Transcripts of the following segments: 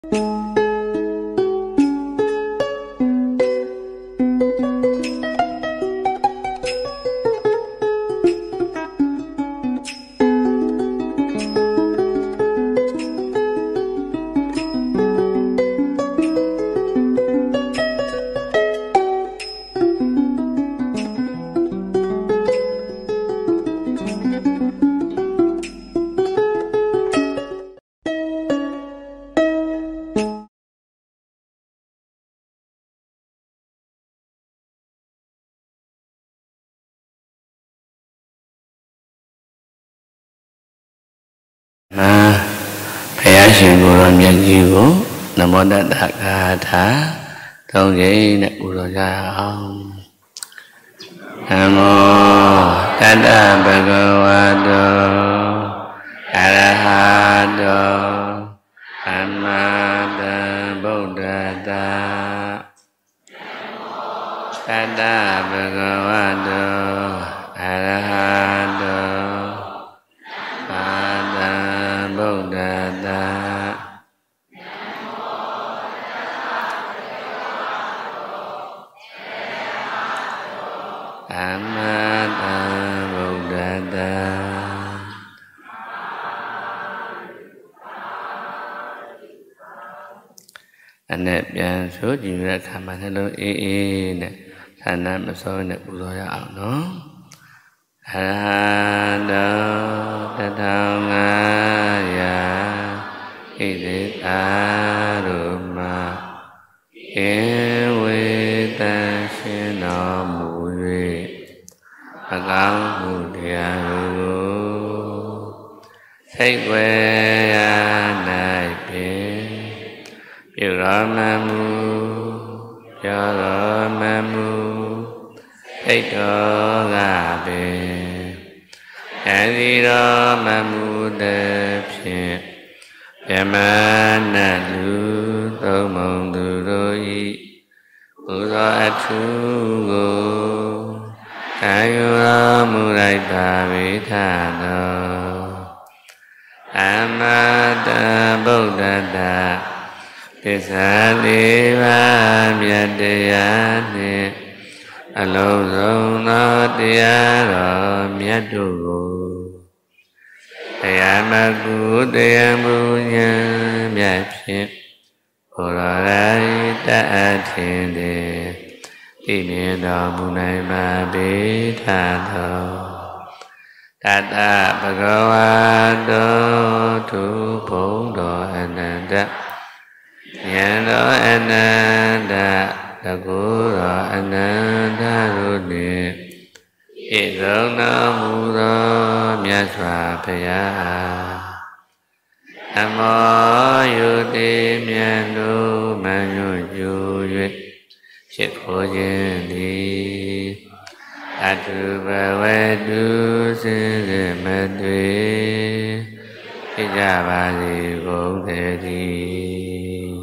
ဘုရားရှင်ကိုယ်တော်မြတ်ကြီးကိုနမောတတ္တဂါထာသုံးကြိမ်နဲ့ပူဇော်ကြရအောင်နမောတတ္တဗုဒ္ဓဝါတောအရဟတောသမ္မာသမ္ဗုဒ္ဓတ္တတတ္တဗုဒ္ဓဝါတောအရဟတောဗုဒ္ဓတသမ္မာသမ္ဗုဒ္ဓတအနဲ့ပြန်ဆိုကြည့်ရတဲ့အခါမှာနှလုံးအေးအေးနဲ့ဌာနမစောနဲ့ပူဇော်ရအောင်နော်အရဟတောတထောင်ငါရာဣတိသာရုမဧဝေတံရှင်တော်မူ၍အကောင်းမှုတရားတို့ကိုစိတ်ွယ်ရာ၌ပင်ပြုတော်မမူပြောတော်မမူစိတ်တော်ကပင်အဲဒီတော်မမူတဲ့ဖြင့်ယမနာလူသုံးမုံသူတို့ဤဘုရားအထူးကိုခံယူတော်မူလိုက်ပါဝိထသောအမတဗုဒ္ဓတ္တသစ္စာလေးပါးမြတ်တရားနှင့်အလုံးစုံသောတရားတော်မြတ်တို့ကိုတရားမကုတရားမူညာမြတ်ဖြင့်ဘုရားရိတအထင်သည်သိမြင်တော်မူနိုင်ပါပေထသောတတ္တဗုဒ္ဓဝါတောသူဘုံတော်အနန္တဉာဏ်တော်အနန္တတကုတော်အနန္တတို့နှင့်ဣဇုံတော်မူသောမြတ်စွာဘုရားနမောယုတိမြတ်တို့မညွတ်ယူ၍ဖြစ်ခိုးခြင်းသည်အတုဘဝတုစင်စေမသွေဖြစ်ကြပါစေကုန်သတည်း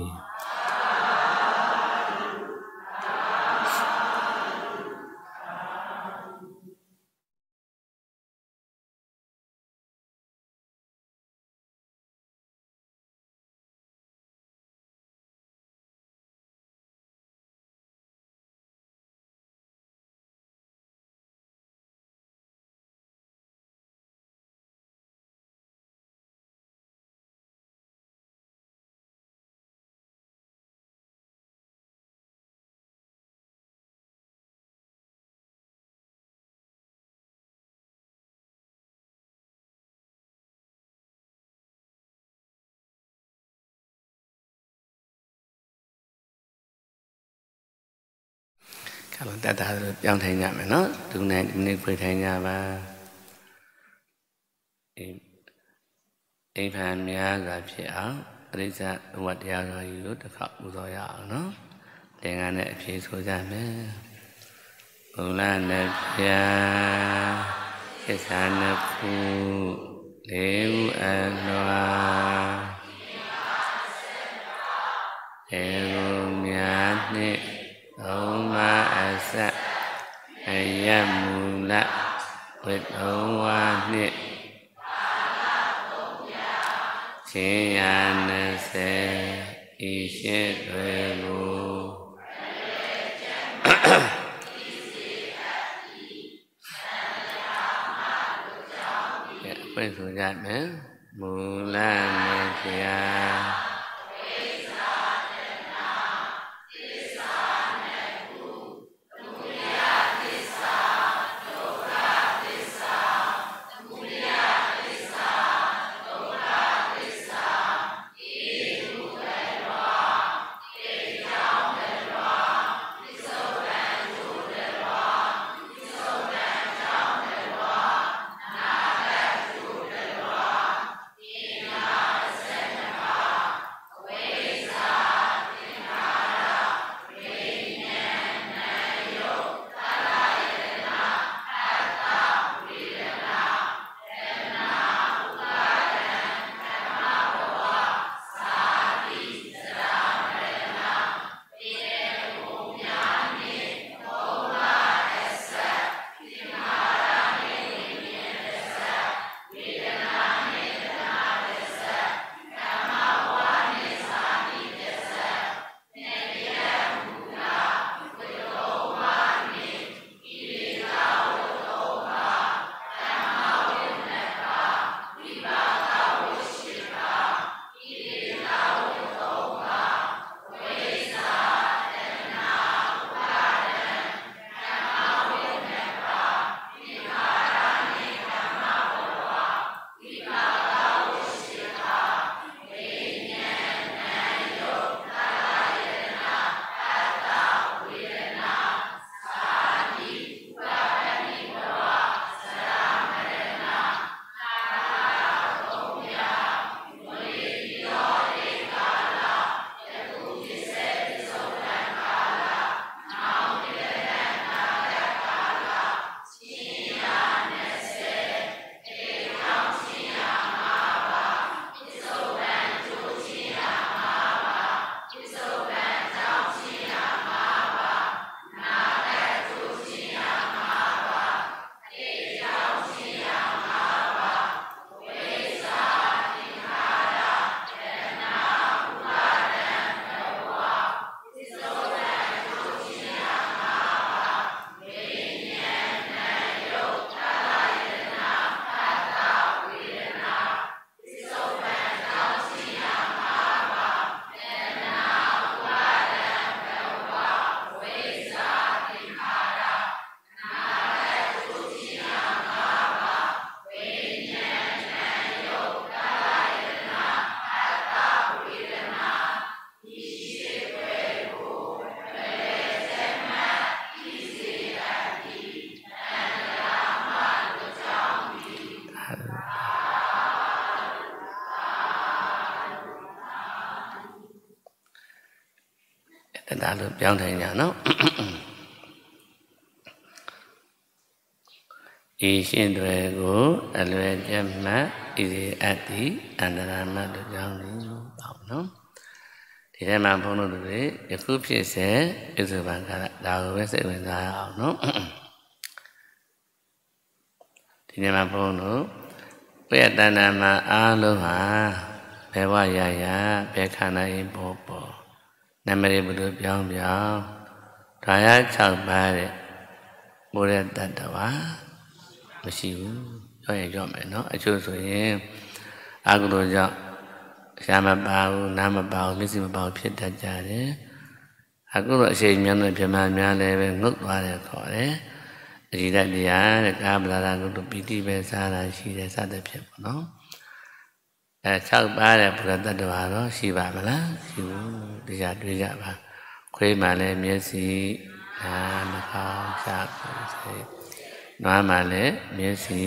ကလတတ္တပြောင်းထိုင်ကြမယ်နော်သူနဲ့ဒီနေ့ဖွေထိုင်ကြပါအိမ်ဖန်များစွာဖြစ်အောင်အရိစ္ဆဘဝတရားတော်ကြီးကိုတစ်ခါပူဇော်ရအောင်နော်သင်္ကန်းနဲ့အဖြေဆိုကြမယ်ဘုလားနဲ့ပြာသစ္စာနှစ်ခုလေးဦးအလွာဧကုမြတ်နှင့်သုံးပါးအစအယမူလဝိတုံဝါနှင့်ချင်းရာ20 ဤရှင်းတွေကိုဖွင့်ဆိုကြမယ်မူလမေဖျာဒါလို့ပြောင်းထိုင်ကြနော်ဤရှင်းတွေကိုအလွယ်ပြတ်မှတ်ဤစီအတ္တိအန္တရာမတ်တို့ကြောင့်နေပေါ့နော်ဒီထဲမှာဘုန်းတို့တွေယခုဖြစ်စေဣဇုပံကာရဒါကိုပဲစိတ်ဝင်စားရအောင်နော်ဒီထဲမှာဘုန်းတို့ဝိယတဏ္ဍမှာအားလုံးဟာဘယ်ဝရရဘယ်ခန္ဓာရင်ပေါ်ပေါ်နမရေဘုလိုပြောင်းပြောင်းဒါရ6ပါးတဲ့ဘုရားတတ္တဝါမရှိဘူးပြောရင်ပြောမယ်နော်အချို့ဆိုရင်အကုသိုလ်ကြောင့်ရှားမပါဘူးနားမပါဘူးမျက်စိမပါဘူးဖြစ်တတ်ကြတယ်အခုတော့အရှိန်များနဲ့ပြမများလည်းပဲငုတ်သွားတယ်ခေါ်တယ်အကြည့်တတ်တရားတဲ့ကာဗလာရကုတ္တပီတိပဲစားတာရှိတယ်စသဖြင့်ပေါ့နော်6ပါးတဲ့ဘုရားတတ္တဝါတော့ရှိပါမလားရှိဘူးတရားတွေ့ကြပါခွေးမှလည်းမျက်စိနားနှာခေါင်းရှားကိုယ်စိတ်နွားမှလည်းမျက်စိ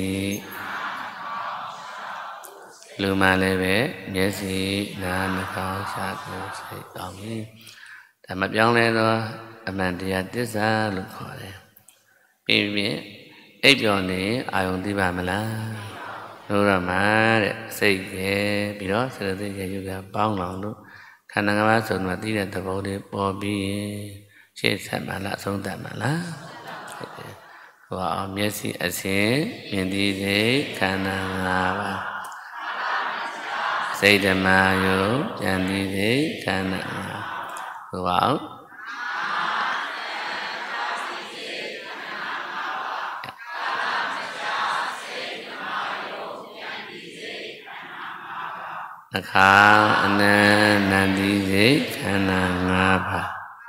လူမှလည်းပဲမျက်စိနားနှာခေါင်းရှားကိုယ်စိတ်တောင်းပြီးဒါမပြောင်းလဲတော့အမှန်တရားသစ္စာလို့ခေါ်တယ်ပြီးပြီးအိပ်ပျော်နေအာယုံသိပါမလားလို့တော့မှတဲ့စိတ်ရဲ့ပြီးတော့စေတသိက်ရဲ့ယုကပေါင်းလောင်လို့ခန္ဓာ၅ပါးဆုံးတော့သိတဲ့သဘောလေးပေါ်ပြီးရှေ့ဆက်မှလားအဆုံးသတ်မှလားဟုတ်တယ်ဟောအောင်မျက်စိအစဉ်မြင်သိစိတ်ခန္ဓာ၅ပါးစစိတ်ဓမ္မယုဉာဏ်ဒီစိတ်ခန္ဓာဟိုပါအခါအနန္တန္တိစိတ်ခန္ဓာ၅ပါး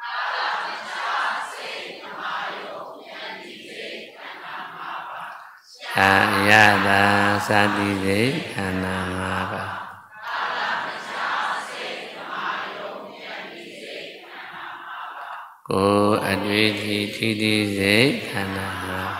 အာယတာသတိစိတ်ခန္ဓာ၅ပါးကိုယ်အတွေ့အထိထိတိစိတ်ခန္ဓာ၅ပါး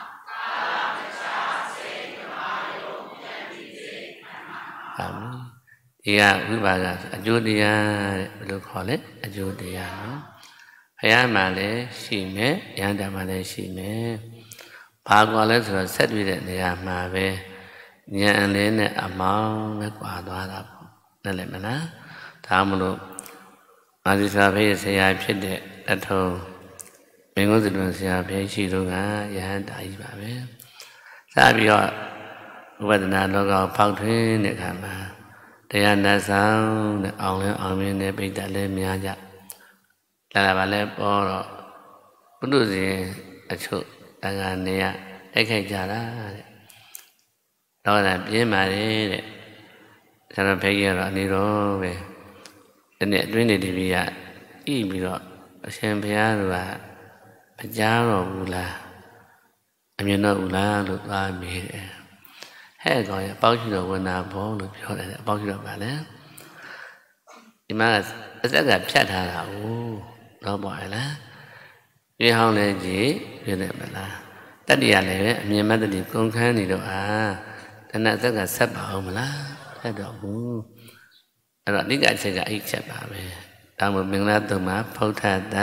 ဒီကဝိပါဒအကျိုးတရားတဲ့ဘယ်လိုခေါ်လဲအကျိုးတရားနော်ဘုရားမှာလည်းရှိမယ်ယန္တာမှာလည်းရှိမယ်ဘာကွာလဲဆိုတော့ဆက်တွေ့တဲ့နေရာမှာပဲဉာဏ်လေးနဲ့အမောင်းနဲ့ကွာသွားတာပေါ့နားလည်မလားဒါမှမဟုတ်မာဇီစာဖေးဆရာဖြစ်တဲ့အထုံးမင်းကုသတွင်ဆရာဖေးရှိတော့ကယဟန်တာကြီးပါပဲစပြီးတော့ဥပဒနာလောကကိုဖောက်ထွင်းတဲ့အခါမှာတရားနာဆောင်တဲ့အောင်လဲအောင်မြင်တဲ့ပိဋကလည်းများကြလာပါလဲပေါ်တော့ပုထုဇဉ်အချို့တန်ခါနေရတိုက်ခိုက်ကြတာတဲ့တော့လည်းပြင်းပါလေတဲ့ဆရာဖေးကြီးကတော့အနေတော့ပဲဒီနေ့အတွင်းနေတပီးကဣပြီးတော့အရှင်ဘုရားကမကြားတော့ဘူးလားအမြင်တော့ဘူးလားလို့သွားမေးတယ်ဟဲ့ကောင်ရပေါက်ရှိတော်ဝနာဘောလို့ပြောတယ်အပေါက်ရှိတော်ပါလေဒီမှာအသက်ကဖြတ်ထားတာဟုတ်တော့ပေါ့လားပြေဟောင်းလဲကြည့်ပြည့်တယ်မလားတတ္တိရလည်းပဲအမြင်မတ္တိကုန်ခန်းနေတော့တဏှအသက်ကဆက်ပါအောင်မလားဆက်တော့ဘူးအဲ့တော့အဓိကအချက်ကအဲ့ချက်ပါပဲဒါမှမင်္ဂလာတုံမှာဖုဋ္ဌတ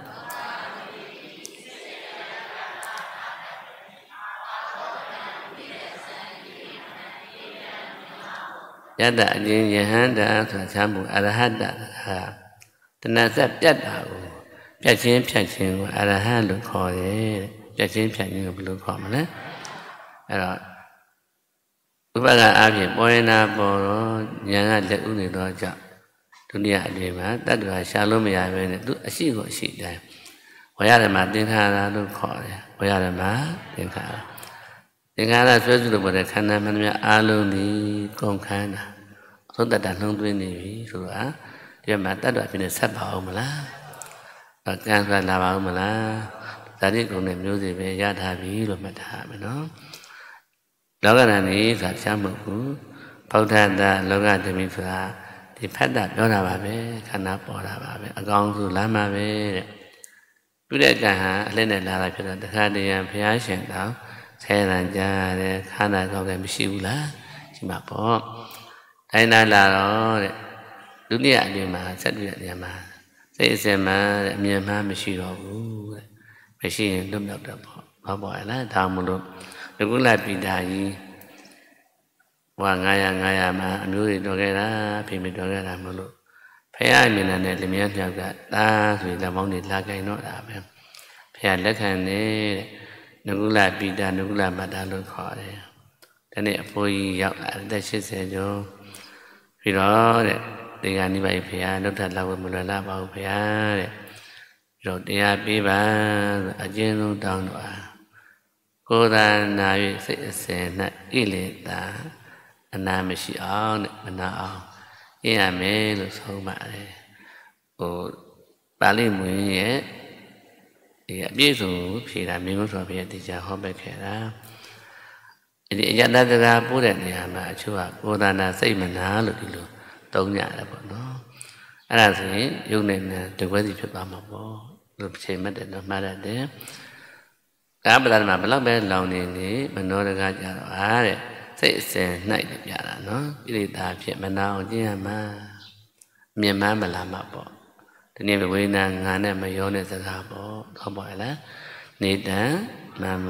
ယတအချင်းယဟန္တာဆိုတာချမ်းမှုအရဟတဟာတဏှဆက်ပြတ်တာကိုပြတ်ချင်းဖြတ်ချင်းကိုအရဟံလို့ခေါ်တယ်ပြတ်ချင်းဖြတ်ချင်းကိုဘယ်လိုခေါ်မလဲအဲ့တော့ဥပက္ခအပြင်ပေါ်ရင်နာပေါ်တော့ဉာဏ်ကလက်ဥနေတော့ကြောင့်ဒုတိယအပြင်မှာတတ္တဝါရှာလို့မရဘဲနဲ့သူအရှိကိုအရှိတိုင်းဝရဓမ္မသင်္ခါရလို့ခေါ်တယ်ဝရဓမ္မသင်္ခါရသင်္ခါရဆွဲစုလို့ပေါ်တဲ့ခန္ဓာမှန်များအားလုံးဒီကုန်ခန္ဓာအဆုံးတတနှုံးသွင်းနေပြီဆိုတာဒီမှာတတ္တဝါဖြစ်နေဆက်ပါအောင်မလားကံဆွဲလာပါအောင်မလားဇာတိကုံနဲ့မျိုးစေ့ပဲရထားပြီလို့မှတ်ထားမယ်နော်လောကဓာတ်နေဆိုတာချမ်းမဟုတ်ဘူးဗုဒ္ဓတာလောကဓမ္မိဆိုတာဒီဖတ်တာပြောတာပါပဲခန္ဓာပေါ်တာပါပဲအကောင်စုလမ်းမှာပဲတဲ့ပြုတဲ့ကံဟာအလက်နဲ့လာတာဖြစ်တော့တခါတည်းရန်ဘုရားရှင်တော်ဆဲတန်ကြတဲ့ခန္ဓာကောင်းကမရှိဘူးလားရှိမှာပေါ့တိုင်းလာလာတော့တဲ့ဒုတိယအပြင်မှာဆက်တွေ့တဲ့နေရာမှာစိတ်အစင်မှတဲ့အမြင်မှမရှိတော့ဘူးတဲ့မရှိရင်လွတ်မြောက်တော့ပေါ့ဟုတ်ပါရဲ့လားဒါမှမဟုတ်ဒီကုလပိတာကြီးဝါ900မှာအမျိုးတွေတော်ခဲ့တာဖေမေတော်ခဲ့တာမလို့ဖះအမြင်နဲ့လျမြမြောက်ကတာဆိုလက်ပေါင်းတွေလာကြိုင်တော့တာပဲဖះလက်ခံနေတဲ့နကုလပိတာနကုလမတ္တလို့ခေါ်တယ်ဒီနေ့အဖိုးကြီးရောက်လာအသက်80ကျော်ပြီးတော့တဲ့ဒီကနေ့ပါဖះလွတ်ထလောက်မလွယ်လာပါဘူးဖះတဲ့ပြီးတော့တရားပေးပါအကျဉ်းဆုံးတောင်းတော့ကိုယ်သာနာ၍စိတ်အစဉ်၌ဣလေတာအနာမရှိအောင်နဲ့မနာအောင်အင်းရမယ်လို့ဆုံးပါတယ်ပါဠိမွေရဲ့ဒီအပြည့်စုံဖြေတာမင်းတို့ဆိုပြည့်တရားဟောပေးခဲ့တာဒီအယတတရာပို့တဲ့နေရာမှာအချို့ကကိုယ်သာနာစိတ်မနာလို့ဒီလိုသုံးကြတယ်ပေါ့နော်အဲ့ဒါဆိုရင်ယုံနဲ့တကွဲစီဖြစ်သွားမှာပေါ့လို့ချိန်မှတ်တယ်တော့မှားတယ်ကာပဒနာဘလောက်ပဲလောင်နေနေမနောတကားကြတော့တဲ့စိတ်အစဉ်၌ပြတာနော်ဣရိတာဖြစ်မနာအောင်ကျင့်ရမှာမြင်မှန်းမလာမှာပေါ့ဒီနေ့ဝိညာဉ်ငါနဲ့မရောတဲ့စကားပေါ့ဟုတ်ပါရဲ့လားနေတံမမ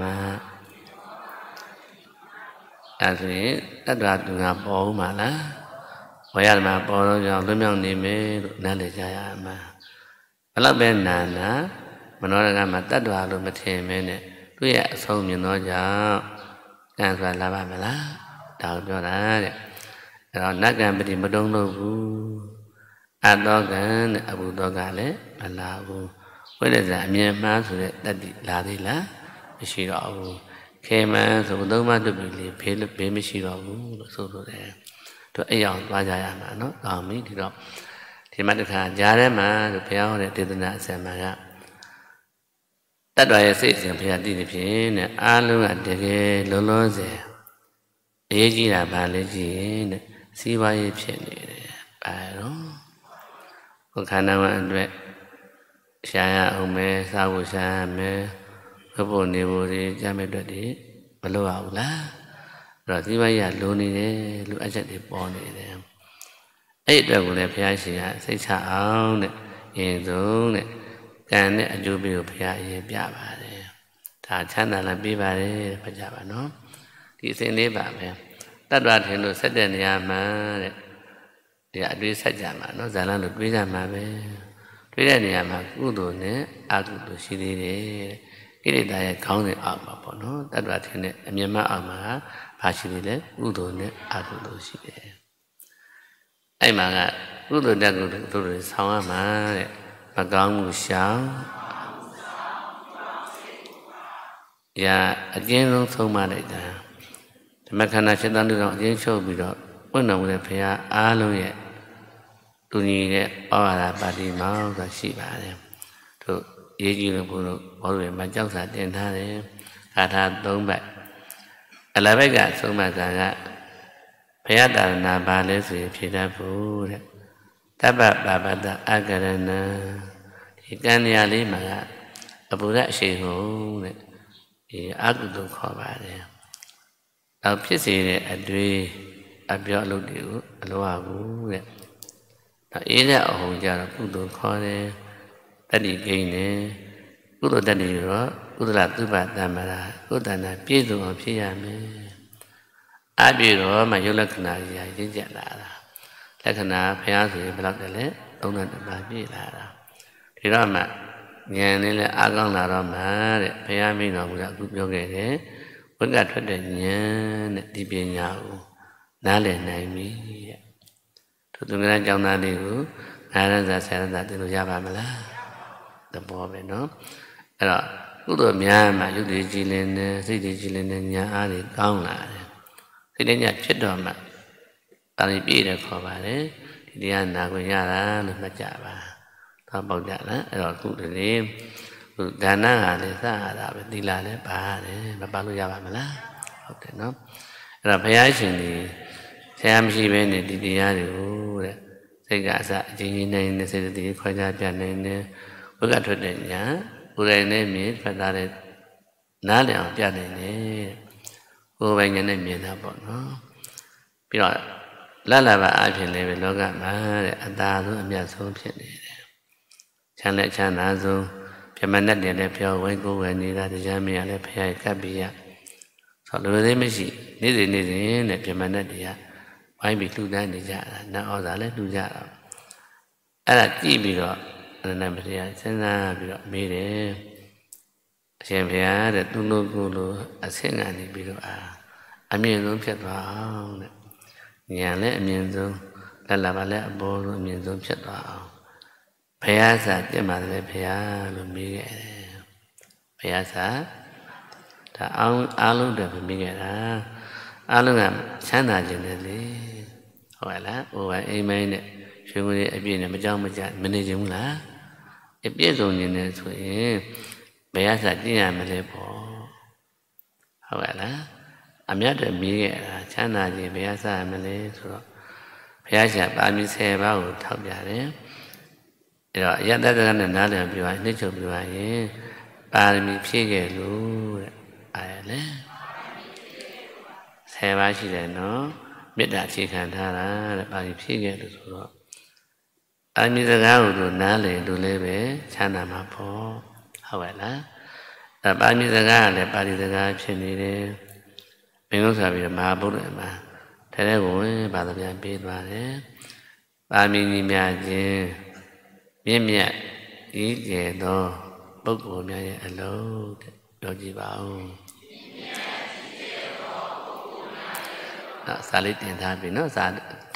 အဲ့ဒါရင်တတ္တဝါသူကပေါ်ဦးမှာလားဝေယဓမ္မပေါ်တော့ကြောင့်လွတ်မြောက်နေမယ်လို့နားလည်ကြရမှာဘလောက်ပဲနာနာမနောရကမှာတတ္တဝါလို့မထင်မဲနဲ့သူ့ရဲ့အဆုံးမြင်တော့ကြောင့်ကံဆိုတာလာပါမလားဒါကိုပြောတာတဲ့နတ်ကံပတိမတုံးလို့ဘူးအတောကံနဲ့အဘုသောကလည်းမလာဘူးဝိရဇအမြင်မှန်းဆိုတဲ့တတိလာသေးလားမရှိတော့ဘူးခေမန်းဆိုသုံးပါးတုပြီလေဘေးမရှိတော့ဘူးလို့ဆိုလိုတယ်တို့အဲ့အောင်သွားကြရမှာနော်ကောင်းပြီဒီတော့ဒီမှာတစ်ခါကြားထဲမှာတို့ဘုရားဟောတဲ့ဒေသနာအစံမှာကတတ္တဝါရဲ့စိတ်စဉ်ဘုရားတည်နေဖြင့်တဲ့အားလုံးကတကယ်လုံးလုံးစေအရေးကြီးတာဗာလေကြည့်ရင်တဲ့စီးပွားရေးဖြစ်နေတယ်ပါတော့ကိုခန္ဓာဝန်အတွက်ရှားရအောင်မယ်စားဖို့ရှားရမယ်ဘုဖို့နေဖို့တွေကြမ်းမဲ့အတွက်တွေမလုပ်ရဘူးလားအဲ့တော့စီးပွားရေးကလိုနေတယ်လူအချက်တွေပေါ်နေတယ်အဲ့အတွက်ကိုလည်းဘုရားရှင်ကစိတ်ချအောင်တဲ့ရင်ဆုံးတဲ့ကံနဲ့အကျိုးပေးကိုဘုရားအရင်ပြပါတယ်ဒါချမ်းသာလည်းပြပါတယ်ဖတ်ကြပါနော်ဒီအစဉ်လေးပါပဲတတ္တဝထင်လို့ဆက်တဲ့နေရာမှာတဲ့ဒီအတွေ့ဆက်ကြမှာနော်ဇာလန်းလို့တွေးကြမှာပဲတွေးတဲ့နေရာမှာကုသိုလ်နဲ့အကုသိုလ်ရှိသေးတယ်ကိလေသာရဲ့ခေါင်းစဉ်အောက်မှာပေါ့နော်တတ္တဝထင်တဲ့အမြင်မှအောက်မှာဘာရှိသေးလဲကုသိုလ်နဲ့အကုသိုလ်ရှိတယ်အဲ့မှာကကုသိုလ်နဲ့ကုသိုလ်တို့ဆောင်းရမှာတဲ့မကောင်းမှုရှောင်ရာအကျဉ်းဆုံးဆုံးမလိုက်တာဓမ္မခန္ဓာ7 တန်းတို့အကျဉ်းချုပ်ပြီးတော့ဝိညာဉ်ဝင်တဲ့ဘုရားအားလုံးရဲ့တူညီတဲ့ဩဝါဒပါဠိမောင်းဆိုရှိပါတယ်တို့ရေးကြည့်လို့ဘုရားဘောတွေမှာကြောက်စာတင်ထားတယ်ဂါထာ3 ပတ်အလဘက်ကဆုံးမစာကဘုရားတာနာပါလဲဆိုရင်ဖြေတတ်ဖို့တဲ့တပ္ပပါပတ္တအကရဏဒီကံနေရာလေးမှာကအပူရအရှိန်ဟုတ်တဲ့ဒီအကုသိုလ်ခေါ်ပါတယ်နောက်ဖြစ်စေတဲ့အတွေ့အပြောအလုပ်တွေကိုအလိုအဘူးတဲ့နောက်အေးတဲ့အဟုန်ကြတော့ကုသိုလ်ခေါ်တယ်တတိကိန်းနဲ့ကုသိုလ်တတိရောကုသလသုဘတမ္မာကုသနာပြည့်စုံအောင်ဖြစ်ရမယ်အပြည့်တော့မှယုတ်လက္ခဏာကြီးရင့်ကျက်လာတာလက္ခဏာဘုရားဆိုရင်ဘယ်လောက်တည်းလဲ32 ပါးပြည့်လာတာဒီတော့မှဉာဏ်နဲ့လည်းအားကောင်းလာတော့မှတဲ့ဘုရားမိန့်တော်မူတာအခုပြောခဲ့တယ်ဝိကထွက်တဲ့ဉာဏ်တဲ့ဒီပညာကိုနားလည်နိုင်ပြီတဲ့သူသူငယ်ကျောင်းသားလေးကို9 ရန်စာ10 ရန်စာသင်လို့ရပါမလားသဘောပဲနော်အဲ့တော့ကုသိုလ်များမှယုတ်တိကြည်လင်တဲ့စိတ်တွေကြည်လင်တဲ့ဉာဏ်အားတွေကောင်းလာတယ်စိတ်နဲ့ဖြစ်တော့မှပါဠိပြည့်တယ်ခေါ်ပါတယ်ဒီတရားနာခွင့်ရတာလို့မှတ်ကြပါတော့ပေါက်ကြလားအဲ့တော့ခုတည်းဒါနကလည်းစရတာပဲသီလလည်းပါတယ်မပါလို့ရပါမလားဟုတ်တယ်နော်အဲ့တော့ဘုရားရှင်ကြီးဆရာမရှိဘဲနဲ့ဒီတရားတွေကိုတဲ့စိတ်ကအစအချင်းချင်းနိုင်တဲ့စိတ်တည်းခွဲခြားပြနိုင်တဲ့ဝိကထွက်တဲ့ညာကိုယ်တိုင်နဲ့မြင်ဖတ်သားတဲ့နားလည်အောင်ပြနိုင်တယ်ကိုယ်ပိုင်ဉာဏ်နဲ့မြင်တာပေါ့နော်ပြီးတော့လလဘအဖြစ်လည်းပဲလောကမှာတဲ့အသာဆုံးအမြတ်ဆုံးဖြစ်နေတယ်ချမ်းလည်းချမ်းသာဆုံးပြမနဲ့တင်လည်းပြောဝိုင်းကိုယ်ဝယ်နေတာတရားမရလည်းဖျားကပ်ပြီးရဆိုလိုသေးမရှိနေ့စဉ်နဲ့ပြမနဲ့တရားဝိုင်းပြီးလှူဒန်းနေကြတာနတ်ဩဇာလည်းလှူကြတာအဲ့ဒါကြည့်ပြီးတော့အနန္တမတရားစဉ်းစားပြီးတော့မေးတယ်အရှင်ဘုရားတဲ့သူတို့ကိုယ်လိုအဆင့်ကနေပြီးတော့အမြင့်ဆုံးဖြစ်သွားအောင်တဲ့ဉာဏ်လည်းအမြင့်ဆုံးလက်လာပါလည်းအပေါ်ဆုံးအမြင့်ဆုံးဖြစ်သွားအောင်ဘုရားစာပြတ်မှာလည်းဘုရားလို့မေးခဲ့တယ်ဘုရားစာဒါအားလုံးတည်းမေးခဲ့တာအားလုံးကချမ်းသာခြင်းနဲ့လေဟုတ်လားဟိုကအိမ်မိုင်းနဲ့ရွှေငွေအပြည့်နဲ့မကြောက်မကြမနေခြင်းဘူးလားအပြည့်စုံခြင်းနဲ့ဆိုရင်ဘုရားစာကျင့်ရမလဲပေါ့ဟုတ်ကဲ့လားအမြတ်တည်းမေးခဲ့တာချမ်းသာခြင်းဘုရားစာရမလဲဆိုတော့ဘုရားရှာပါမီ10 ပါးကိုထောက်ပြတယ်အဲ့တော့အယတ္တကနဲ့နားလည်ပြောရင်နှိမ့်ချုပ်ပြောရင်ပါရမီဖြည့်ခဲ့လို့တဲ့အဲ့လေ10 ပါးရှိတယ်နော်မေတ္တာအခြေခံထားတာတဲ့ပါရမီဖြည့်ခဲ့လို့ဆိုတော့အမိစကားကိုနားလည်လို့လည်းပဲချမ်းသာမှာပေါ့ဟုတ်ကဲ့လားအဲ့ပါရမီစကားကလည်းပါဠိစကားဖြစ်နေတယ်မင်းတို့ဆိုပြီးမဟာဗုဒ္ဓမှာထဲထဲကိုဝင်ဘာသာပြန်ပေးသွားတယ်ပါရမီကြီးများခြင်းမြင့်မြတ်ဤကျဲသောပုဂ္ဂိုလ်များရဲ့အလုံးတဲ့ပြောကြည့်ပါဦးစာလေးတင်ထားပြီနော်စာ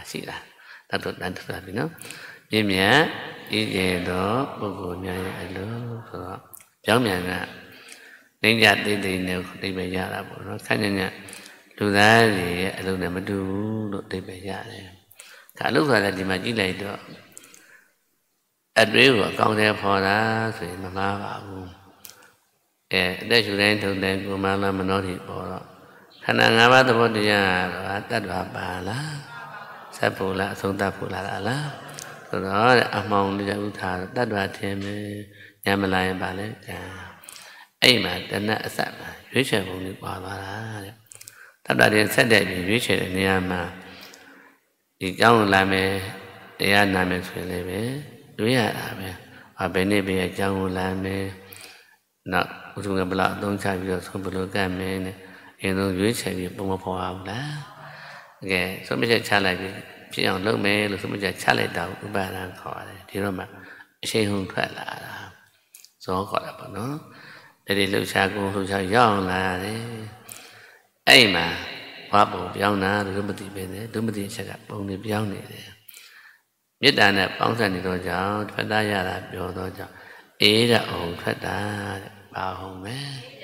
ရှိလားတတ်တော့တတ်တာပြီနော်ပြင်းမြန်ဤကျင်တော့ပုဂ္ဂိုလ်များရဲ့အလုံးဆိုတော့ပြောင်းမြန်ကသိကြသိသိနဲ့အိဗယ်ရတာပေါ့နော်ခန့်ညံ့လူသားတွေရဲ့အလုံးနဲ့မတူဘူးလို့အိဗယ်ရတယ်ဒါအလုံးဆိုတာဒီမှာကြည့်လိုက်တော့အတွေ့ကိုအကောင်းထဲပေါ်တာဆိုရင်မမှားပါဘူးအသက်ရှူတိုင်းထုံတိုင်းကိုမှလာမနှောတိပေါ်တော့ခန္ဓာ၅ပါးသဘောတရားတော့တတ္တဝါပါလားစပ်ဖို့လားအဆုံးသတ်ဖို့လားဆိုတော့အမှောင်တရားဥထာတတ္တဝါထင်မယ်ညမလာရင်ပါလဲအဲ့မှာတဏှတ်အစမှာရွေးချယ်ပုံလေးပါသွားတာတဲ့တတ္တဝါတွေဆက်တဲ့ပြီးရွေးချယ်တဲ့နေရာမှာဒီကြောင်းလာမယ်တရားနာမယ်ဆိုရင်လည်းပဲတွေးရတာပဲဘယ်နေ့ပဲအကြောင်းကိုလာမယ်နောက်ဥထုကဘလောက်အသုံးချပြီးတော့ဆုံးဘလို့ကတ်မယ်နဲ့အရင်ဆုံးရွေးချယ်ပြီးပုံမဖော်အောင်လားတကယ်ဆုံးမချက်ချလိုက်ပြီးဖြစ်အောင်လုပ်မယ်လို့ဆုံးမချက်ချလိုက်တာဥပါဒံခေါ်တယ်ဒီတော့မှအရှိန်ဟုန်ထွက်လာတာဇောခေါ်တာပေါ့နော်အဲ့ဒီလှုပ်ရှားကုန်လှုပ်ရှားရောက်လာတယ်အဲ့မှာဘာပုံပြောင်းတာလို့မသိပဲနဲ့ဒုမသိအချက်ကပုံတွေပြောင်းနေတယ်မေတ္တာနဲ့ပေါင်းစပ်နေတော့ကြောင့်ထွက်သားရတာပြောတော့ကြောင့်အေးတဲ့အောင်ထွက်တာတဲ့ဘာဟုတ်မဲ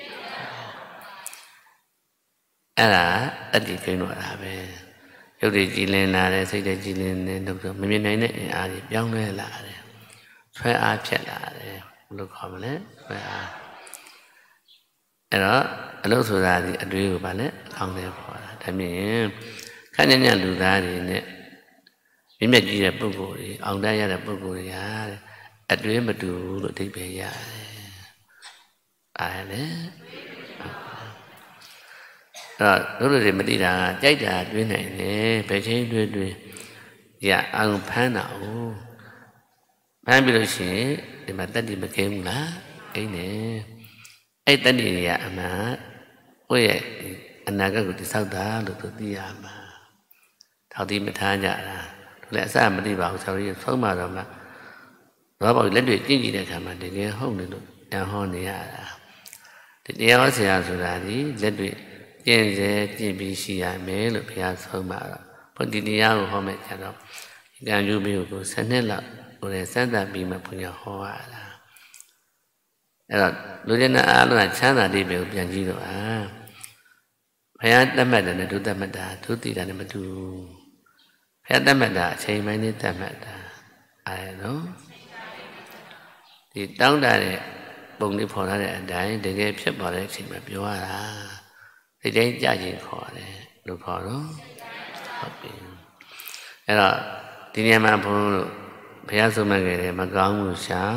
အဲ့ဒါအတ္တိကိန်းတော့တာပဲရုပ်တွေကြည်လင်လာတယ်စိတ်တွေကြည်လင်နေတော့မမြင်နိုင်တဲ့အင်အားကြီးပြောင်းလဲလာတယ်ဆွဲအားဖြစ်လာတယ်ဘယ်လိုခေါ်မလဲဆွဲအားအဲ့တော့အလို့ဆိုတာဒီအတွေးကိုဗာလဲအကောင်းတယ်ခေါ်တာဒါမြင်ခဏညံ့လူသားတွေနဲ့မြင့်မြတ်ကြီးတဲ့ပုဂ္ဂိုလ်တွေအောင်တတ်ရတဲ့ပုဂ္ဂိုလ်တွေဟာအတွင်းမတူဘူးလို့အဓိပ္ပာယ်ရတယ်။အားလေ။တို့တွေမသိတာကြိုက်တာတွင်းနိုင်တယ်ဘယ်ချိန်တွင်းရအောင်ဖမ်းတာ哦ဖမ်းပြီးလို့ရှိရင်ဒီမှာတတ္တိမကင်းဘူးလားအိနေအဲ့တတ္တိတွေကအမှန်ကိုယ့်ရဲ့အနာဂတ်ကိုတိဆောက်တာလို့သူသိရမှာထောက်တိမထားကြတာလည်းအစမသိပါဘူးဆရာကြီးဆုံးမတော့မှတော့ပေါ့လက်တွေကြည့်ကြည့်တဲ့အခါမှာတကယ်ဟုတ်နေလို့တရားဟောနေရတာဒီတရားဟောဆရာဆိုတာဒီလက်တွေကျင့်စေကျင့်ပြီးရှိရမယ်လို့ဘုရားဆုံးမတော့ဘုဒီတရားကိုဟောမဲ့ကြတော့ဒီကံယူပြီးကို7နှစ်လောက်ဟိုလည်းစမ်းသပ်ပြီးမှဘုရားဟောရတာအဲ့တော့လူကျင်တဲ့အားလုံးကချမ်းသာတဲ့ဘယ်ကိုပြန်ကြည့်တော့ဘုရားတတ်မှတ်တယ်နဲ့ဒုတတ်မှတ်တာဒုတိတာနဲ့မတူဘူးဘုရားတတ်မှတ်တာအချိန်ပိုင်းနဲ့တတ်မှတ်တာအဲနော်ဒီတောင်းတတဲ့ပုံလေးဖော်ထားတဲ့အတိုင်းတကယ်ဖြစ်ပေါ်တဲ့အချိန်မှာပြောရတာဒီတိုင်းကြခြင်းခေါ်တယ်လို့ခေါ်တော့ဟုတ်ပြီအဲ့တော့ဒီနေရာမှာဘုန်းတို့ဘုရားဆုံးမခဲ့တယ်မကောင်းမှုရှောင်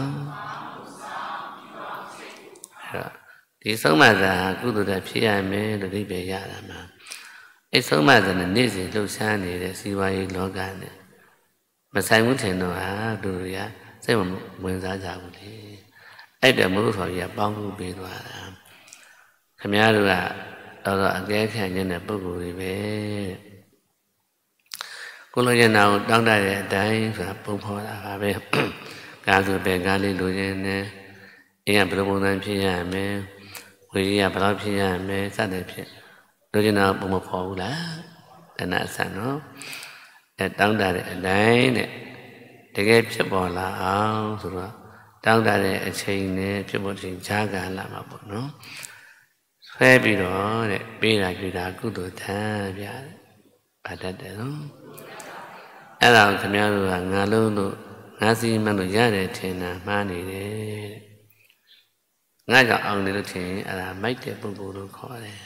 အဲ့တော့ဒီဆုံးမစာကုသိုလ်တဲ့ဖြစ်ရမယ်လို့ဒီပဲရတာမှာအဲ့ဆုံးမစနဲ့နေ့စဉ်လှုပ်ရှားနေတဲ့စီဝါရေးလောကနဲ့မဆိုင်ဘူးထင်တော့ဟာသူတွေကစိတ်မဝင်စားကြဘူးလေအဲ့တဲ့မို့လို့ဆိုရပေါင်းမှုပေးသွားတာခမည်းတော်ကတော့အကဲခံခြင်းတဲ့ပုဂ္ဂိုလ်တွေပဲကိုလိုချင်တာကိုတောင်းတတဲ့အတိုင်းဆိုတာပုံဖော်တာပါပဲကားဆိုပဲကားလေးလိုချင်တယ်အင်းကဘယ်လိုပုံစံဖြစ်ရမယ်ဝေကြီးကဘယ်လိုဖြစ်ရမယ်စတဲ့ဖြစ်လိုချင်တာပုံမဖော်ဘူးလားတဏှာအဆန်နော်တောင်းတတဲ့အတိုင်းတဲ့တကယ်ဖြစ်ပေါ်လာအောင်ဆိုတော့တောင်းတတဲ့အချိန်နဲ့ဖြစ်ပေါ်ချိန်ခြားကာလမှာပေါ့နော်ဆွဲပြီးတော့တဲ့ပေးတာကြွတာကုသိုလ်ထမ်းပြတယ်ဗတ်တတ်တယ်နော်အဲ့ဒါကိုခင်ဗျားတို့ကငါလုံးလို့ငါစီမံလို့ရတယ်ထင်တာမှားနေတယ်ငါကြောင့်အောင်နေလို့ထင်အဲ့ဒါမိုက်တဲ့ပုဂ္ဂိုလ်လို့ခေါ်တယ်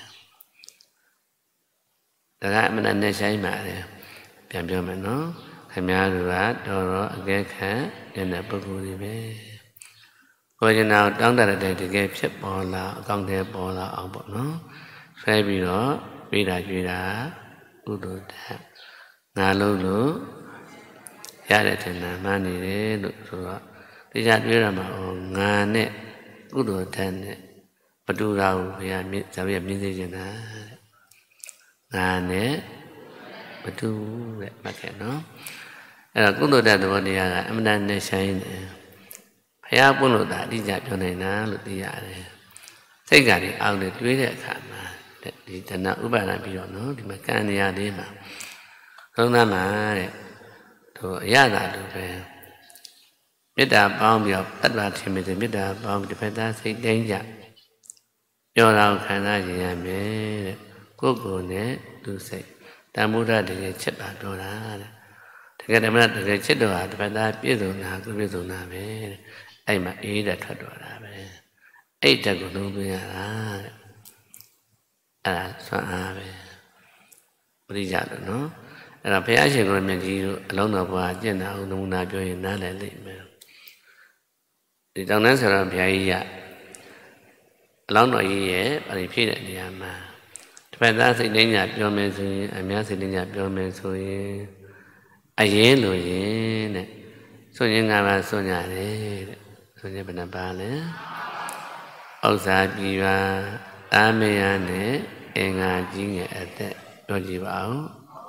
ဒါကအမှန်နဲ့ဆိုင်ပါတယ်ပြန်ပြောမယ်နော်ခင်ဗျားတို့ကတော်အကဲခံတဲ့ပုဂ္ဂိုလ်တွေပဲကိုယ်ကျင်အောင်တောင်းတတဲ့တကယ်ဖြစ်ပေါ်လာအကောင့်ထဲပေါ်လာအောင်ပေါ့နော်ဆွဲပြီးတော့ပြေးတာကြွေးတာကုသိုလ်တဲ့ငါလုံးလို့ရတဲ့ထင်တာမှန်းနေတယ်လို့ဆိုတော့တရားတွေ့ရမှာငါနဲ့ကုသိုလ်တဲ့နဲ့မတူတာကိုဘုရားဇာတိမြင်စေချင်တာငါနဲ့မတူတဲ့မှတ်ခဲ့နော်အဲ့တော့ကုသိုလ်တဲ့သဘောတရားကအမှန်တန်နဲ့ဆိုင်တယ်ဘုရားပွင့်လို့ဒါအတိအကျပြောနိုင်တာလို့သိရတယ်စိတ်ကလည်းအောက်နဲ့တွေးတဲ့အခါမှာဒီတဏှာဥပါဒံပြီးတော့နော်ဒီမှာကံနေရာလေးမှာလုံးသားမှာတဲ့သူအရသာတူပဲမေတ္တာပေါင်းပြီးတော့တတ္တဝါထင်မြင်မေတ္တာပေါင်းပြီးတစ်ဖက်သားစိတ်တိုင်းကြပြောတော်ခံစားရရမယ်တဲ့ကိုယ်ကိုယ်နဲ့သူစိတ်တမ္မုဒ္ဒတကယ်ချက်ပါပြောတာတဲ့တကယ်ဓမ္မတကယ်ချက်တော်ဟာတစ်ဖက်သားပြည့်စုံတာကိုပြည့်စုံတာပဲတဲ့အဲ့မှာအေးတဲ့ထွက်တော်တာပဲအဲ့တက်ကိုလုံးသွင်းရတာတဲ့အဲ့ဒါဆွမ်းအားပဲပရိကြလို့နော်အဲ့ဒါဘုရားရှင်ကိုမြတ်ကြီးတို့အလုံးတော်ဘုရားကျင့်တာအောင်နမူနာပြောရင်နားလည်လိမ့်မယ်ဒီတောင်တန်းဆရာဘုရားကြီးကအလောင်းတော်ကြီးရဲ့ဗာဖြည့်တဲ့နေရာမှာတစ်ဖက်သားစိတ်နှိမ့်ညာပြောမယ်ဆိုရင်အများစိတ်နှိမ့်ညာပြောမယ်ဆိုရင်အရင်လိုရင်တဲ့ဆိုရင်ငါပါစွန့်ရတယ်တဲ့ဆိုရင်ဘယ်နှပါလဲဥစ္စာပြည်ပါအာမယနဲ့အင်္ဂါကြီးငယ်အသက်ပြောကြည့်ပါဦး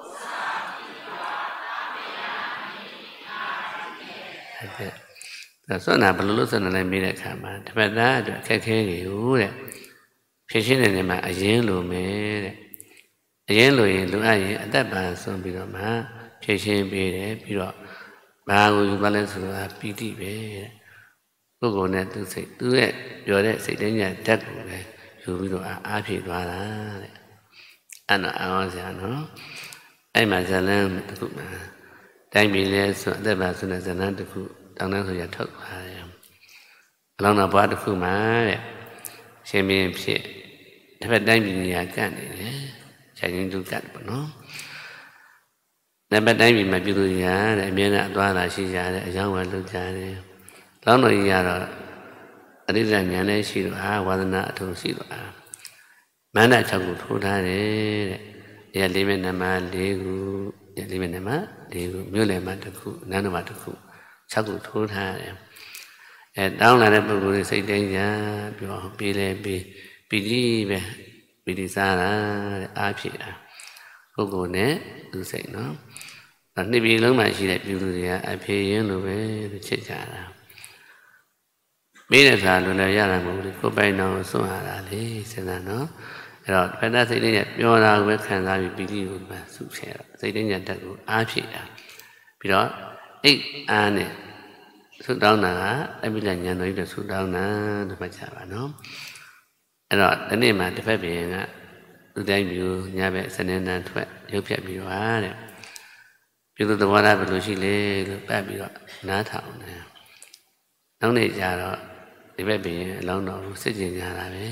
အဲ့ဒါစွန့်တာဘယ်လိုလုပ်စွန့်နိုင်ပြီးတဲ့အခါမှာတစ်ဖက်သားအတွက်အခက်အခဲတွေကိုတဲ့ဖြည့်ရှင်းတဲ့နေရာမှာအရင်လိုမယ်တဲ့အရင်လိုရင်လိုအပ်ရင်အသက်ပါစွန့်ပြီးတော့မှဖြည့်ရှင်းပေးတယ်ပြီးတော့ဘာကိုယူပါလဲဆိုတာပီတိပဲတဲ့ပုဂ္ဂိုလ်နဲ့သူစိတ်သူရဲ့ပြောတဲ့စိတ်တိုင်းညာဓာတ်ကိုလည်းယူပြီးတော့အားဖြည့်သွားတာတဲ့အဲ့တော့အောင်စရာနော်အဲ့မှာဇလန်းတစ်ခုမှာတိုင်းပြည်လဲဆိုအသက်ပါဆိုတဲ့ဇလန်းတစ်ခုတောင်းတန်းဆိုရထုတ်သွားတယ်အလောင်းတော်ဘွားတစ်ခုမှာတဲ့ရှင်ဘင်းဖြစ်တစ်ဖက်တိုင်းပြည်နေရာကန့်နေတယ်ခြံရင်းသူကတ်ပေါ့နော်တစ်ဖက်တိုင်းပြည်မှာပြုလို့ရတဲ့အမြဲတမ်းအသွားလာရှိကြတယ်အယောင်းဝယ်လုပ်ကြတယ်လောင်းတော်ကြီးကတော့အရိဒ္ဓဉာဏ်နဲ့ရှိတော့ဝါဒနာအထုံးရှိတော့မန္တ6ခုထိုးထားတယ်တဲ့၄မျက်နှာမှာ၄ခု၄မျက်နှာမှာ၄ခုမြို့လယ်မှာတစ်ခုနန်းတော်မှာတစ်ခု6ခုထိုးထားတယ်တောင်းလာတဲ့ပုဂ္ဂိုလ်တွေစိတ်တိုင်းကြပြောပေးလဲပေးပီတိပဲပီတိစားတာတဲ့အားဖြည့်တာပုဂ္ဂိုလ်နဲ့သူစိတ်နော်နှစ်ပြည်လုံးမှာရှိတဲ့ပြုလူတွေကအဖြေရင်းလိုပဲချစ်ကြတာမိတဲ့ခါလွယ်လွယ်ရတာမဟုတ်ဘူးကိုယ်ပိုင်တော်စွန့်ရတာလေစဉ်းစားနော်အဲ့တော့ဖက်သားစိတ်နဲ့ပြောတာကိုပဲခံစားပြီးပီတိကိုပဲစုဆဲတာစိတ်နဲ့တက်ကိုအားဖြည့်တာပြီးတော့အိတ်အားနဲ့ဆုတောင်းတာကအမိလဉာဏ်တော်ကြီးတို့ဆုတောင်းတာလို့မှတ်ကြပါနော်အဲ့တော့ဒီနေ့မှတစ်ဖက်ပြင်ကသူတိုင်းမျိုးညဘက်စနေတန်းထွက်ရုပ်ဖြတ်ပြီးတော့တဲ့ပြုလို့သဘောထားဘယ်လိုရှိလဲလို့ပတ်ပြီးတော့နားထောင်တယ်နောက်နေ့ကျတော့ဒီဘက်ပြင်အလောင်းတော်ကိုစစ်ကျင်ကြတာပဲ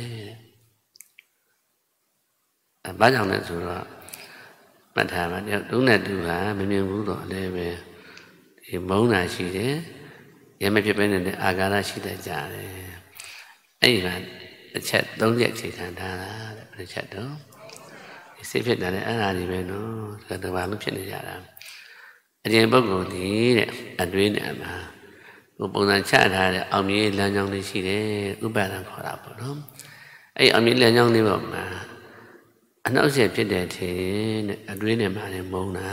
တဲ့ဘာကြောင့်လဲဆိုတော့မှတ်ထားပါတယောက်တုံးနဲ့တူဟာမမြင်ဘူးတော့လည်းပဲဒီမုန်းတာရှိတယ်ရမဖြစ်ပဲနေတဲ့အာဃာတရှိတတ်ကြတယ်အဲ့ဒီမှာတစ်ချက်၃ချက်ချိန်ခံထားတာတဲ့ဘယ်ချက်တော့ဒီစိတ်ဖြစ်တာလည်းအဲ့ဒါကြီးပဲနော်ဒါကဘာလို့ဖြစ်နေကြတာအရင်ပုဂ္ဂိုလ်ဒီတဲ့အတွေးနဲ့မှာကိုပုံစံချထားတဲ့အောင်မြင်လမ်းကြောင်းလေးရှိတယ်ဥပါဒံခေါ်တာပေါ့နော်အဲ့အောင်မြင်လမ်းကြောင်းလေးပေါ်မှာအနှောက်အယှက်ဖြစ်တဲ့ထင်တဲ့အတွေးနဲ့မှလည်းမုန်းတာ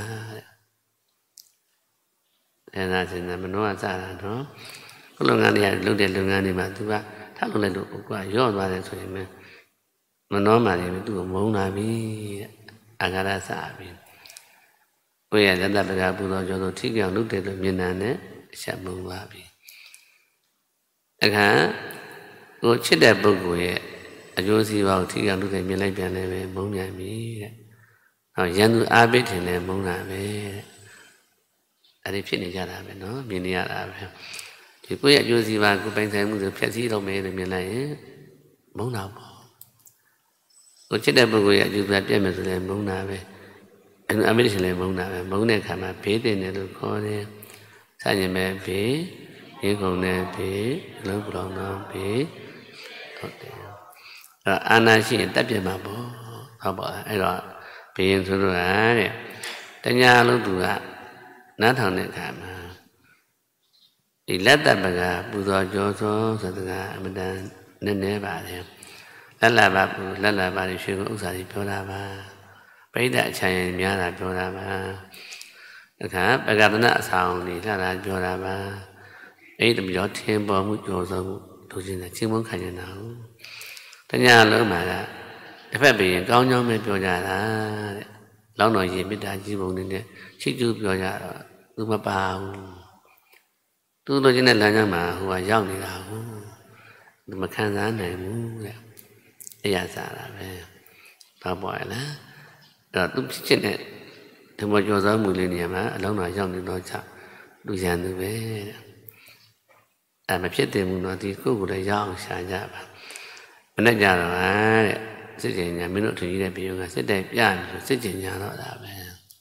တဲ့ဒါစဉ်းစားမနှောကစတာနော်ခုလုပ်ငန်းတွေကလုပ်တဲ့လုပ်ငန်းတွေမှာသူကထားလို့လည်းလို့ကိုကရော့သွားတယ်ဆိုရင်မနှောမှလည်းသူ့ကိုမုန်းတာပြီတဲ့အာဃာတစပြီကိုယ့်ရဲ့လက်တပကပူတော်ကျော်တို့ထိကြောင်လုပ်တယ်လို့မြင်တာနဲ့အချက်မုန်းသွားပြီအခါကိုချစ်တဲ့ပုဂ္ဂိုလ်ရဲ့အကျိုးစီးပွားကိုထိကြောင်လုပ်တယ်မြင်လိုက်ပြန်လည်းပဲမုန်းပြန်ပြီတဲ့ဟောရန်သူအားပေးတယ်လည်းမုန်းတာပဲတဲ့အဲ့ဒီဖြစ်နေကြတာပဲနော်မြင်နေရတာပဲဒီကိုယ့်ရဲ့အကျိုးစီးပွားကိုပိုင်ဆိုင်မှုဆိုဖြတ်စည်းတော့မယ်လို့မြင်လိုက်ရင်မုန်းတာပေါ့ကိုချစ်တဲ့ပုဂ္ဂိုလ်ရဲ့အကျိုးစီးပွားပြတ်မယ်ဆိုလည်းမုန်းတာပဲအမေရှင်လည်းမုန်းတာပဲမုန်းတဲ့ခါမှာဘေးတင်တယ်လို့ခေါ်တယ်စရင်ပဲဘေးရေကုန်တဲ့ဘေးလုံးပလောင်တော့ဘေးဟုတ်တယ်အဲ့အာနာရှိရင်တက်ပြတ်မှာပေါ့ဟုတ်ပါအဲ့တော့ဘယင်ဆိုတော့တဲ့တညာလုံးသူကနားထောင်တဲ့အခါမှာဒီလက်တပကပူဇော်ကြောသောဆိုတာကအမတန်နည်းနည်းပါတယ်လက်လာပါပူလက်လာပါရွှေကိုဥစ္စာတွေပြောတာပါပရိသတ်အချမ်းများတာပြောတာပါအခါပကဒနာအဆောင်နေလှတာပြောတာပါအဲ့ဒီပြောထင်ပေါ်မှုကြောသောမှုတို့ချင်းနဲ့ချင်းမုန်းခံနေတာဟုတ်တညာလုံးမှာကတစ်ဖက်ပြင်ကောင်းကြောင်းပဲပြောကြတာတဲ့ lão nói gì biết đã chỉ bông nên chỉ chú biểu ra tôi mà bảo tôi nói cho nên là nhưng mà hoa giàu này là mà khán giả này muốn cái gì sao là về tao bỏ là rồi tôi chỉ này thì mà cho giáo mùi lên nhà mà lão nói giàu này nói chắc tôi dàn được về mà biết tiền nó thì cũng là giàu xài ra mà mình đã rồi sẽ chỉ nhà mình nó thì để biểu là sẽ đẹp ra sẽ chỉ nhà nó là về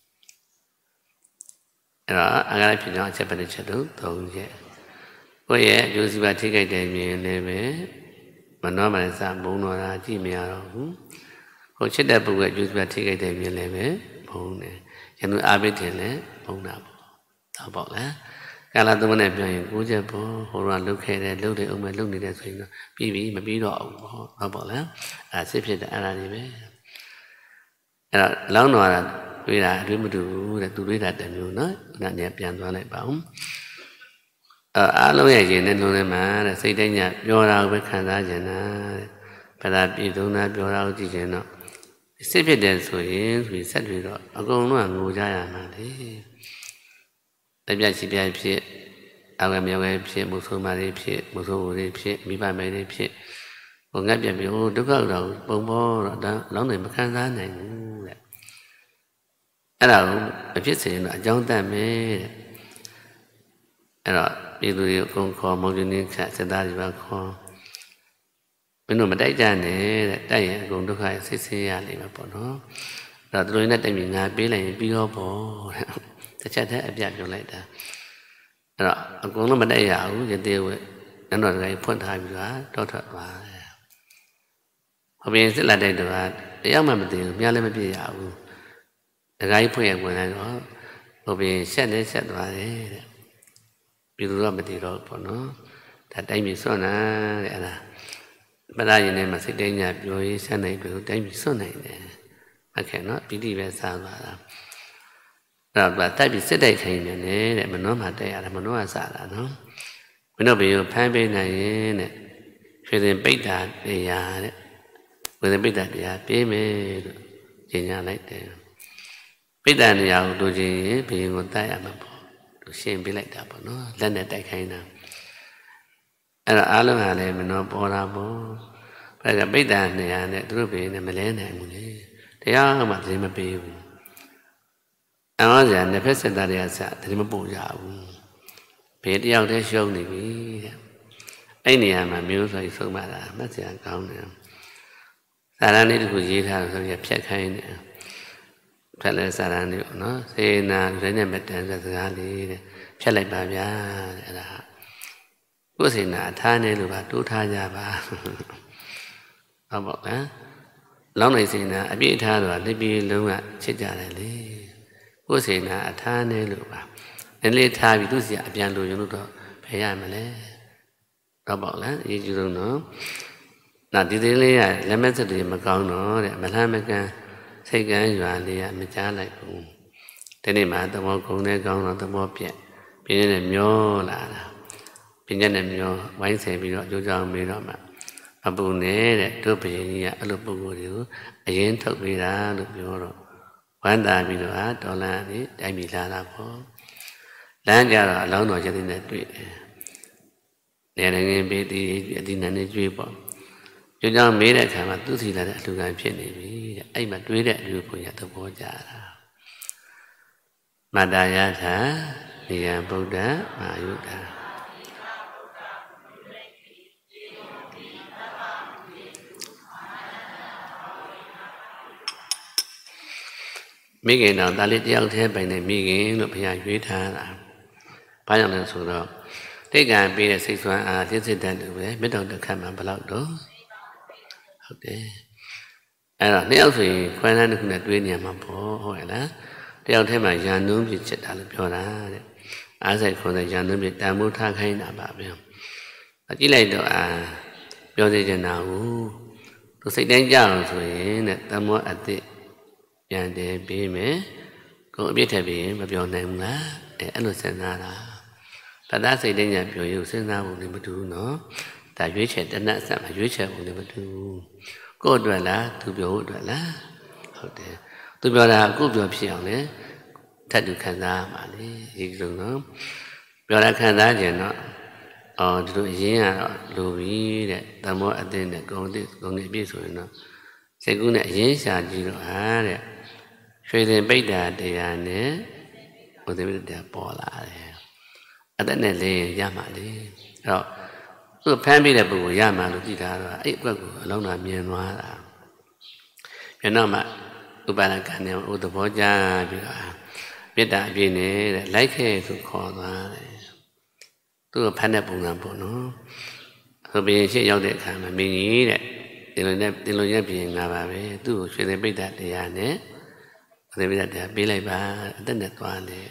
đó anh ấy phải nói chấp nhận chuyện đó thôi chứ bây giờ chúng ta chỉ cái đề miệng này về mà nói mà sao bông nói ra chỉ miệng rồi còn chết đẹp bụng chúng ta chỉ cái đề miệng này về bông này cho nên ai biết thì này bông nào tao bảo là cái là tôi này bây giờ cũng chưa có hồi là lúc này ông mà lúc này là gì nó bí mà bí đó tao bảo là xếp hiện tại là gì vậy lão nói là tuy là đứa mà đủ là tôi là để nhiều nói là nhẹ nhàng qua lại bảo lúc này gì nên luôn này mà là xây đến nhà biểu ra với khán giả gì na phải là bị đâu na biểu ra gì gì nó xếp hiện tại rồi xét rồi đó ông nó là ngồi ra mà thế đại biểu chỉ biểu hiện ông em biểu hiện một số mà đi hiện một số đi hiện mấy bài mấy đi hiện còn ngay biểu đúng rồi bông bò đó lão này mà khán giả nàyအဲ့ဒါကိုအဖြစ်စေရင်တော့အကြောင်းတတ်မယ်တဲ့အဲ့တော့ပြည်သူတွေအကုန်ခေါ်မောင်ကျင်းနေခက်စက်သားတွေပါခေါ်မင်းတို့မတိုက်ကြနဲ့တဲ့တိုက်ရင်အကုန်ဒုက္ခဆိတ်ဆင်းရလိမ့်မယ်ပေါ့နော်အဲ့တော့သူတို့နဲ့တိုက်ပြီးငါပေးလိုက်ရင်ပြီးတော့ပေါ့တဲ့တစ်ချက်တည်းအပြတ်ပြောလိုက်တာအဲ့တော့အကုန်လုံးမတိုက်ရဘူးရသေးဝဲနန်းတော်တကယ်ဖွင့်ထားပြီးတော့ထွက်သွားတယ်ဟောပြင်စစ်လက်တဲ့တော့တရားမှမသိဘူးမြားလည်းမပြည့်ရဘူးတခါကြီးဖွင့်ရဝင်လိုက်တော့ဟိုပြင်ဆက်နေဆက်သွားတယ်တဲ့ပြည်သူကမသိတော့ပေါ့နော်ဒါတိုင်းပြည်စွန့်နာတဲ့အဲ့ဒါပဒရင်ထဲမှာစိတ်တိုင်းညာပြောရေးဆက်နိုင်ပြီတိုင်းပြည်စွန့်နိုင်တယ်ဟုတ်ကဲ့နော်ပိဋိပဲစားသွားတာအဲ့ဒါတိုက်ပြီးစစ်တိုက်ခိုင်းနေတယ်တဲ့မနှောမှတိုက်ရတာမနှောကစားတာနော်မနှောဘီကိုဖမ်းပေးနိုင်ရင်တဲ့ရွှေစင်ပိဋ္ဌာတရားတဲ့ဝေစင်ပိဋ္ဌာတရားပေးမယ်လို့ကြေညာလိုက်တယ်ပိဋ္ဌာနေရာကိုတို့ချင်းဘီရင်ကိုတိုက်ရမှာပေါ့သူရှင်းပေးလိုက်တာပေါ့နော်လက်နဲ့တိုက်ခိုင်းတာအဲ့တော့အားလုံးဟာလည်းမနှောပေါ်တာပေါ့ဒါကပိဋ္ဌာနေရာနဲ့သူတို့ဘီရင်နဲ့မလဲနိုင်ဘူးလေတရားမှသိမပေးဘူးအမှန်တရားနှစ်ဖက်စက်သားတွေကစသိမပို့ကြဘူးဘယ်တယောက်တည်းရှုံးနေပြီတဲ့အဲ့နေရာမှာမျိုးဆိုဆုံးမတာမှတ်စရာကောင်းတယ်စာရဏလေးတခုရေးထားလို့ဆိုရင်ဖြတ်ခိုင်းတယ်ဖြတ်လဲစာရဏလေးပေါ့နော်စေနာရွေးနေမတန်စကားလေးတဲ့ဖြတ်လိုက်ပါဗျာတဲ့အဲ့ဒါကိုယ်စေနာအထားနေလို့ပါတိုးထားကြပါဟုတ်ပါ့ဗျာလောင်းနေစေနာအပြည့်ထားတော့လက်ပြီးလုံးကချစ်ကြတယ်လေကိုယ်စေနာအထားနေလို့ပါနည်းလေးထားပြီးသူစီအပြန်လိုရုံတော့ဖယ်ရမလဲတော့ပေါ့လားအရေးကြီးဆုံးတော့နောက်ဒီသေးလေးကလက်မဆက်တွေမကောင်းတော့တဲ့မလှမ်းမကန်းစိတ်ကန်းရွာလေးကမကြားလိုက်ဘူးဒီနေ့မှသဘောကုန်းနဲ့ကောင်းတော့သဘောပြက်ပြင်းနဲ့မျောလာတာပြင်းနဲ့မျောဝိုင်းဆယ်ပြီးတော့အကျိုးကြောင့်မေးတော့မှအပူနေတဲ့တို့ဘုရင်ကြီးကအဲ့လိုပုဂ္ဂိုလ်တွေကိုအရင်ထုတ်ပေးတာလို့ပြောတော့ဝမ်းသာပြီးတော့ဒေါ်လာနေတိုင်းပြည်လာတာပေါ့လမ်းကြတော့အလောင်းတော်ချက်တွေနဲ့တွေ့တယ်နေရငင်းပေးသည်အတိနဲ့နဲ့ကျွေးပေါ့ကျိုးကြောင့်မေးတဲ့အခါမှာသူစီလာတဲ့အလှူခံဖြစ်နေပြီတဲ့အဲ့မှာတွေးတဲ့အလူကိုရသဘောကြတာမတ္တယထာနိယံဗုဒ္ဓမာယုတာမိခင်တော်ဒါလေးတယောက်တည်းပိုင်နေမိခင်လို့ဘုရားရွေးထားတာဘာကြောင့်လဲဆိုတော့တိတ်ကံပေးတဲ့စိတ်ဆွမ်းအားသိစစ်တတ်တယ်ပဲမေတ္တာတစ်ခါမှဘယ်လောက်တော့ဟုတ်တယ်အဲ့တော့နှစ်ယောက်ဆိုရင်ခွဲတန်းတစ်ခုနဲ့တွေးနေရမှာပေါ့ဟုတ်ရဲ့လားတယောက်တည်းမှာရန်နှုံးပြစ်ချက်တာလို့ပြောတာတဲ့အားစိတ်ခွန်တဲ့ရန်နှုံးပြစ်တန်မိုးထားခိုင်းတာပါပဲကြည့်လိုက်တော့ပြောသေးချင်တာကိုသူစိတ်တိုင်းကြအောင်ဆိုရင်တဲ့တမောအတိပြန်တယ်ပြီးမယ်ကိုအပြစ်ထက်ပြီးမပြောနိုင်ဘူးလားအဲ့လိုစဉ်းစားတာတသစိတ်တိုင်းညာပြောရုပ်စဉ်းစားဖို့လည်းမတူဘူးနော်ဒါရွေးချယ်တဏှတ်ဆက်မှာရွေးချယ်ဖို့လည်းမတူဘူးကိုယ့်အတွက်လားသူပြောဖို့အတွက်လားဟုတ်တယ်သူသူပြောတာအခုပြောဖြစ်အောင်လေထပ်တူခံစားရမှာလေဒီလိုနော်ပြောတာခံစားခြင်းတော့ဒီလိုအရင်ကတော့လိုပြီးတဲ့သမောအသိနဲ့ဂုံတိပြည့်ဆိုရင်တော့စိတ်ကူးနဲ့အရင်ရှာကြည့်တော့တဲ့ရွှေစင်ပိဋ္ဌာတရားနဲ့ဘုသေပိဋ္ဌာပေါ်လာတယ်အသက်နဲ့လေးရမှာလေအဲ့တော့သူဖမ်းပြီးတဲ့ပုဂ္ဂိုလ်ရမှာလို့ကြည့်တာတော့အဲ့အကွက်ကိုအလုံးစုံမြင်သွားတာပြန်တော့မှဥပါဒကံနဲ့ဥသဘောကြပြီးတော့မေတ္တာအပြည့်နဲ့တဲ့လိုက်ခဲ့ဆိုခေါ်သွားတယ်သူ့ကိုဖမ်းတဲ့ပုံစံပေါ့နော်ဆိုပြီးရှေ့ရောက်တဲ့အခါမှာမင်းကြီးတဲ့တင်လို့ရပြင်ငါပါပဲသူ့ကိုရွှေသိပိဋ္ဌတရားနဲ့ဘုသေပိဋ္ဌတရားပေးလိုက်ပါအသက်နဲ့သွားတယ်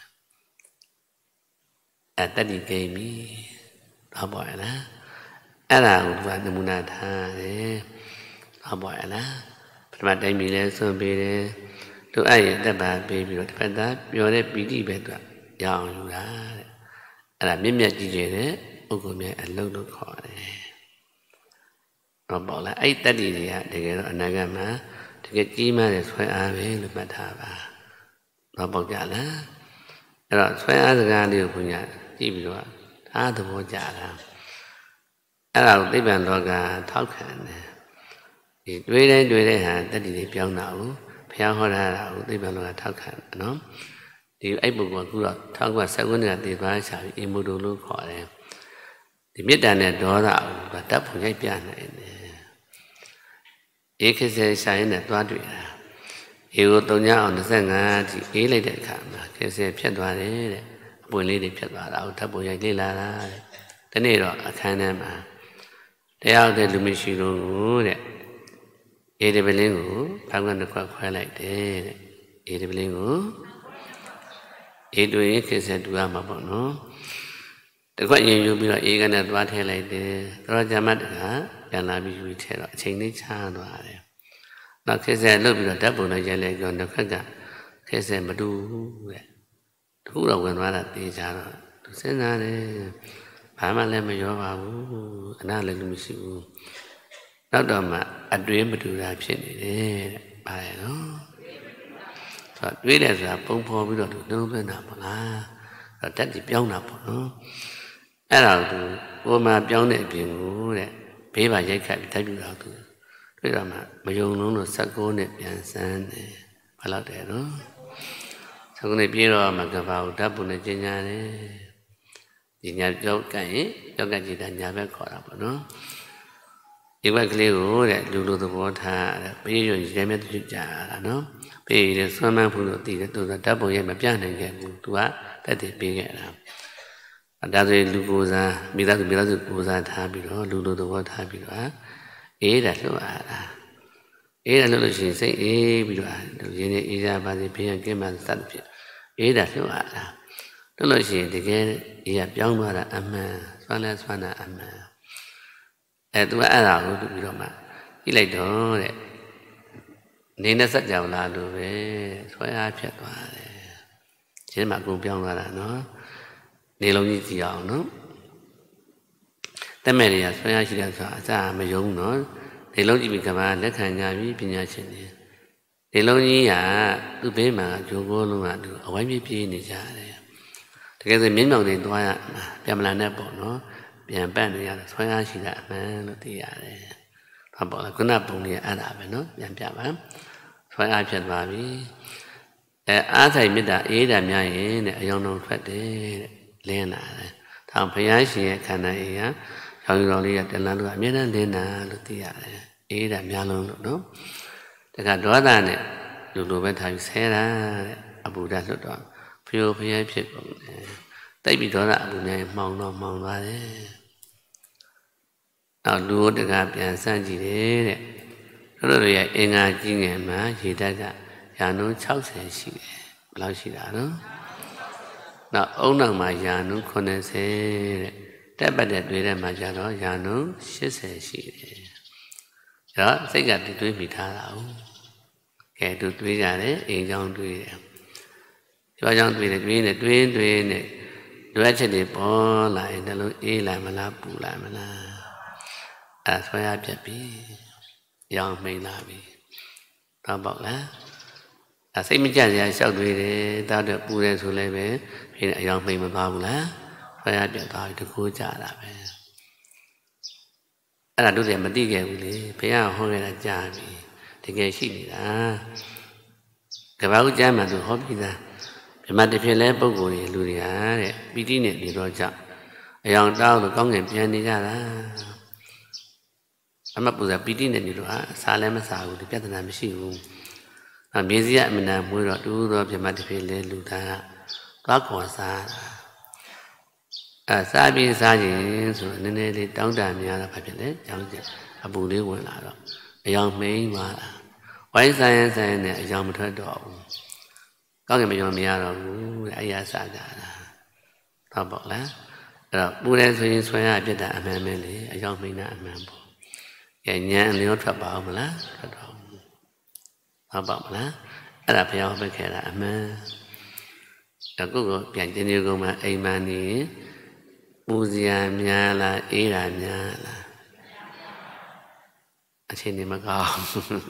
တတ္တိကိမိတော့ပေါ်ရလားအဲ့ဒါကိုသူကနမူနာထားတယ်တော့ပေါ်ရလားပထမတိုင်းပြည်လဲဆွံပေးတယ်သူအဲ့ရတက်ပါပေးပြီးတော့တစ်ဖက်သားပြောတဲ့ပီတိပဲသူကရအောင်ယူတာတဲ့အဲ့ဒါမြင့်မြတ်ကြည်ကျယ်တဲ့ပုဂ္ဂိုလ်များအလုံးလို့ခေါ်တယ်တော့ပေါ်လာအဲ့တတ္တိတွေကတကယ်တော့အနာဂတ်မှာတကယ်ကြီးမားတဲ့ဆွဲအားပဲလို့မှတ်ထားပါတော့ပေါ်ကြလားအဲ့တော့ဆွဲအားစကားလေးကိုဘုရားကြည့်ပြီးတော့အားသဘောကြတာအဲ့ဒါကိုသိပ္ပံလောကထောက်ခံတယ်ဒီတွေးတိုင်းဟာတတ္တိတွေပြောင်းတာကိုဘုရားဟောတာကိုသိပ္ပံလောကထောက်ခံတယ်နော်ဒီအဲ့ပုဂ္ဂိုလ်ကခုတော့1919ကတည်သွားရှာပြီးအင်မူတိုလို့ခေါ်တယ်ဒီမေတ္တာနဲ့ဒေါသကိုတတ်ဖို့ရိုက်ပြနိုင်တယ်ဧကစေရှာရင်နဲ့သွားတွေ့တာဧကို3ညအောင်25ကြီးအေးလိုက်တဲ့အခါမှာကစေဖြတ်သွားတယ်တဲ့အပွင့်လေးတွေဖြတ်သွားတာကိုတတ်ဖို့ရိုက်လေ့လာတာတဲ့ဒီနေ့တော့အခန်းထဲမှာတရားတဲ့လူမရှိလို့တဲ့ဧဒီပလင်းကိုဘောက်ကတစ်ခွက်ခွဲလိုက်တယ်တဲ့ဧဒီပလင်းကိုဧတူရင်ခေဆက်တူရမှာပေါ့နော်တခွက်ရင်ယူပြီးတော့ဧကနဲ့သွားထဲလိုက်တယ်တော့ဂျမတ်ကပြန်လာပြီးယူထဲတော့အချိန်လေးချားသွားတယ်နောက်ခေဆက်လှုပ်ပြီးတော့ဓာတ်ပုံနဲ့ရိုက်လိုက်ကြောတစ်ခွက်ကခေဆက်မတူဘူးတဲ့တခုတော့ဝင်သွားတာတေးချတော့သူစဉ်းစားတယ်ဘာမှလည်းမရောပါဘူးအနာလည်းမရှိဘူးနောက်တော့မှအတွင်းမတူတာဖြစ်နေတယ်တဲ့ဘာလဲနော်ဆိုတော့တွေးတယ်ဆိုတာပုံဖော်ပြီးတော့သူနှုံးသွင်းတာပေါ့လားအဲ့တော့ဓာတ်ကြီးပြောင်းတာပေါ့နော်အဲ့ဒါကိုသူပုံမှန်ပြောင်းတဲ့အပြင်ကိုတဲ့ဘေးပါရိုက်ခတ်ပြီးဓာတ်ပြတော့သူတွေ့တော့မှမယုံလုံးလို့16နဲ့ပြန်စမ်းတယ်ဘာလို့တယ်နော်16နဲ့ပြေးတော့မှကဘာကိုဓာတ်ပုံနဲ့ကျင်ညာတယ်ဒီညာကြောက်ကရင်ကြောက်ကကြည်တာညာဘက်ခေါ်တာပေါ့နော်ဒီဘက်ကလေးကိုတဲ့လူလိုသဘောထားတဲ့ဘေးရွံ့ရဲမြတ်တူကြတာနော်ဘေးရဆွမ်းမန်းဖို့လို့တည်တယ်သူကဓာတ်ပုံရိုက်မပြနိုင်ခဲ့ဘူးသူကတက်တည်ပေးခဲ့တာဒါဆိုရင်လူကိုယ်စားမိသားစုကိုယ်စားထားပြီးတော့လူလိုသဘောထားပြီးတော့အေးတာလှုပ်အားတာအေးတာလှုပ်လို့ရှိရင်စိတ်အေးပြီးတော့ရင်းနေအေးကြပါစေဘေးရန်ကင်းပါစေစသဖြင့်အေးတာလှုပ်အားတာလှုပ်လို့ရှိရင်တကယ်အေးကပြောင်းသွားတာအမှန်ဆွမ်းတာအမှန်သူကအဲ့ဒါကိုတူပြီးတော့မှကြည့်လိုက်တော့တဲ့နေနဲ့စက်ကြောင်လာလို့ပဲဆွဲအားဖြတ်သွားတယ်ရှင်းမှာအကုန်ပြောင်းသွားတာနော်နေလုံးကြီးကြည့်အောင်နော်တမဲ့တွေကဆွဲအားရှိတယ်ဆိုတာအစမယုံနော်နေလုံးကြည့်ပြီးကဘာလက်ခံကြပြီပညာရှင်တွေနေလုံးကြီးကသူ့ဘေးမှာဂျိုးကိုလုံးကသူအဝိုင်းပြေးနေကြတယ်တကယ်ဆိုမြင်းမြောင်တွေသွားရပြန်မလာနဲ့ပေါ့နော်ပြန်ပတ်နေရတယ်ဆွဲအားရှိတာအမှန်လို့သိရတယ်။ဘာပေါ့လဲခုနပုံလေးအဲ့ဒါပဲနော်ပြန်ပြပါဆွဲအားဖြစ်သွားပြီ။အားဆိုင်မေတ္တာအေးတာများရင်တဲ့အယောင်တော်ထွက်တယ်တဲ့လင်းလာတယ်။ဒါဘုရားရှင်ရဲ့ခန္ဓာအေးကရောင်တော်လေးကတလန်းလို့အမြဲတမ်းလင်းတာလို့သိရတယ်။အေးတာများလုံးလို့နော်။ဒါကဒေါသနဲ့လူလိုပဲထားပြီးဆဲတာတဲ့အပူဓာတ်လွတ်တော့ဖျို့ဖျဲဖြစ်ကုန်တယ်။တိတ်ပြီးဒေါသအပူနဲ့မှောင်သွားတယ်။နောက်လူတကားပြန်စမ်းကြည့်တယ်တဲ့တို့တို့ရဲ့အင်္ဂါကြီးငယ်မှာရေဓာတ်ကရာနှုန်း60ရှိတယ်ဘယ်လောက်ရှိတာနော်နောက်အုံနောက်မှာရာနှုန်း80တဲ့တက်ပတ်တဲ့တွေးတဲ့မှာကျတော့ရာနှုန်း80ရှိတယ်ဒါစိတ်ကတွေးမိထားတာဟုတ်ကဲသူတွေးကြတယ်အိမ်ကြောင်းတွေးတယ်ကျောင်းကြောင်းတွေးတယ်တွေးနေလိုအပ်ချက်တွေပေါ်လာရင်လည်းအေးလာမလားပူလာမလားဆွဲရပြတ်ပြီရောင်မိန်လာပြီတော့ပေါ့လားစိတ်မကြစရာလျှောက်တွေတယ်တောက်တဲ့ပူတယ်ဆိုလည်းပဲဖေးအယောင်မိန်မသွားဘူးလားဆွဲရပြတ်သွားပြီတကူကြတာပဲအဲ့ဒါတို့လည်းမသိခဲ့ဘူးလေဘုရားဟောခဲ့တာကြားပြီတကယ်ရှိနေတာကဘာဦးကျမ်းမှာသူဟောပြီးသားမြမတဖြစ်လဲပုံကိုယ်တွေလူတွေဟာတဲ့ပီတိနဲ့နေတော့ကြောင့်အယောင်တောက်လို့ကောင်းငင်ပြန်နေကြတာအမပူဇာပီတိနဲ့နေလို့ဟာစားလည်းမစားဘူးဒီပြဿနာမရှိဘူးမြေစီကအမနာမွေးတော့တူသောမြမတဖြစ်လဲလူသားသွားခေါ်စားစားပြီးစားခြင်းဆိုနည်းနည်းလေးတောင်းတများတာဘာဖြစ်လဲကြောင်းကျအပူလေးဝင်လာတော့အယောင်မိန်သွားတာဝိုင်းဆိုင်ဆိုင်နဲ့အယောင်မထွက်တော့ဘူးကောင်းကင်မယုံမရတော့ဘူးတဲ့အရာစားကြတာဟုတ်ပေါ့လားအဲ့တော့ပူတယ်ဆိုရင်ဆွဲရပြစ်တာအမှန်ပဲလေအယောင်မိန်တာအမှန်ပေါ့ကဲညံလျောထွက်ပါအောင်မလားထွက်တော့ဟုတ်ပါမလားအဲ့ဒါဘုရားဟောပေးခဲ့တာအမှန်အခုကပြန်ကျင်းနေကုန်မှအိမ်မနေပူဇော်များလားအေးတာများလားအချိန်နေမကောင်း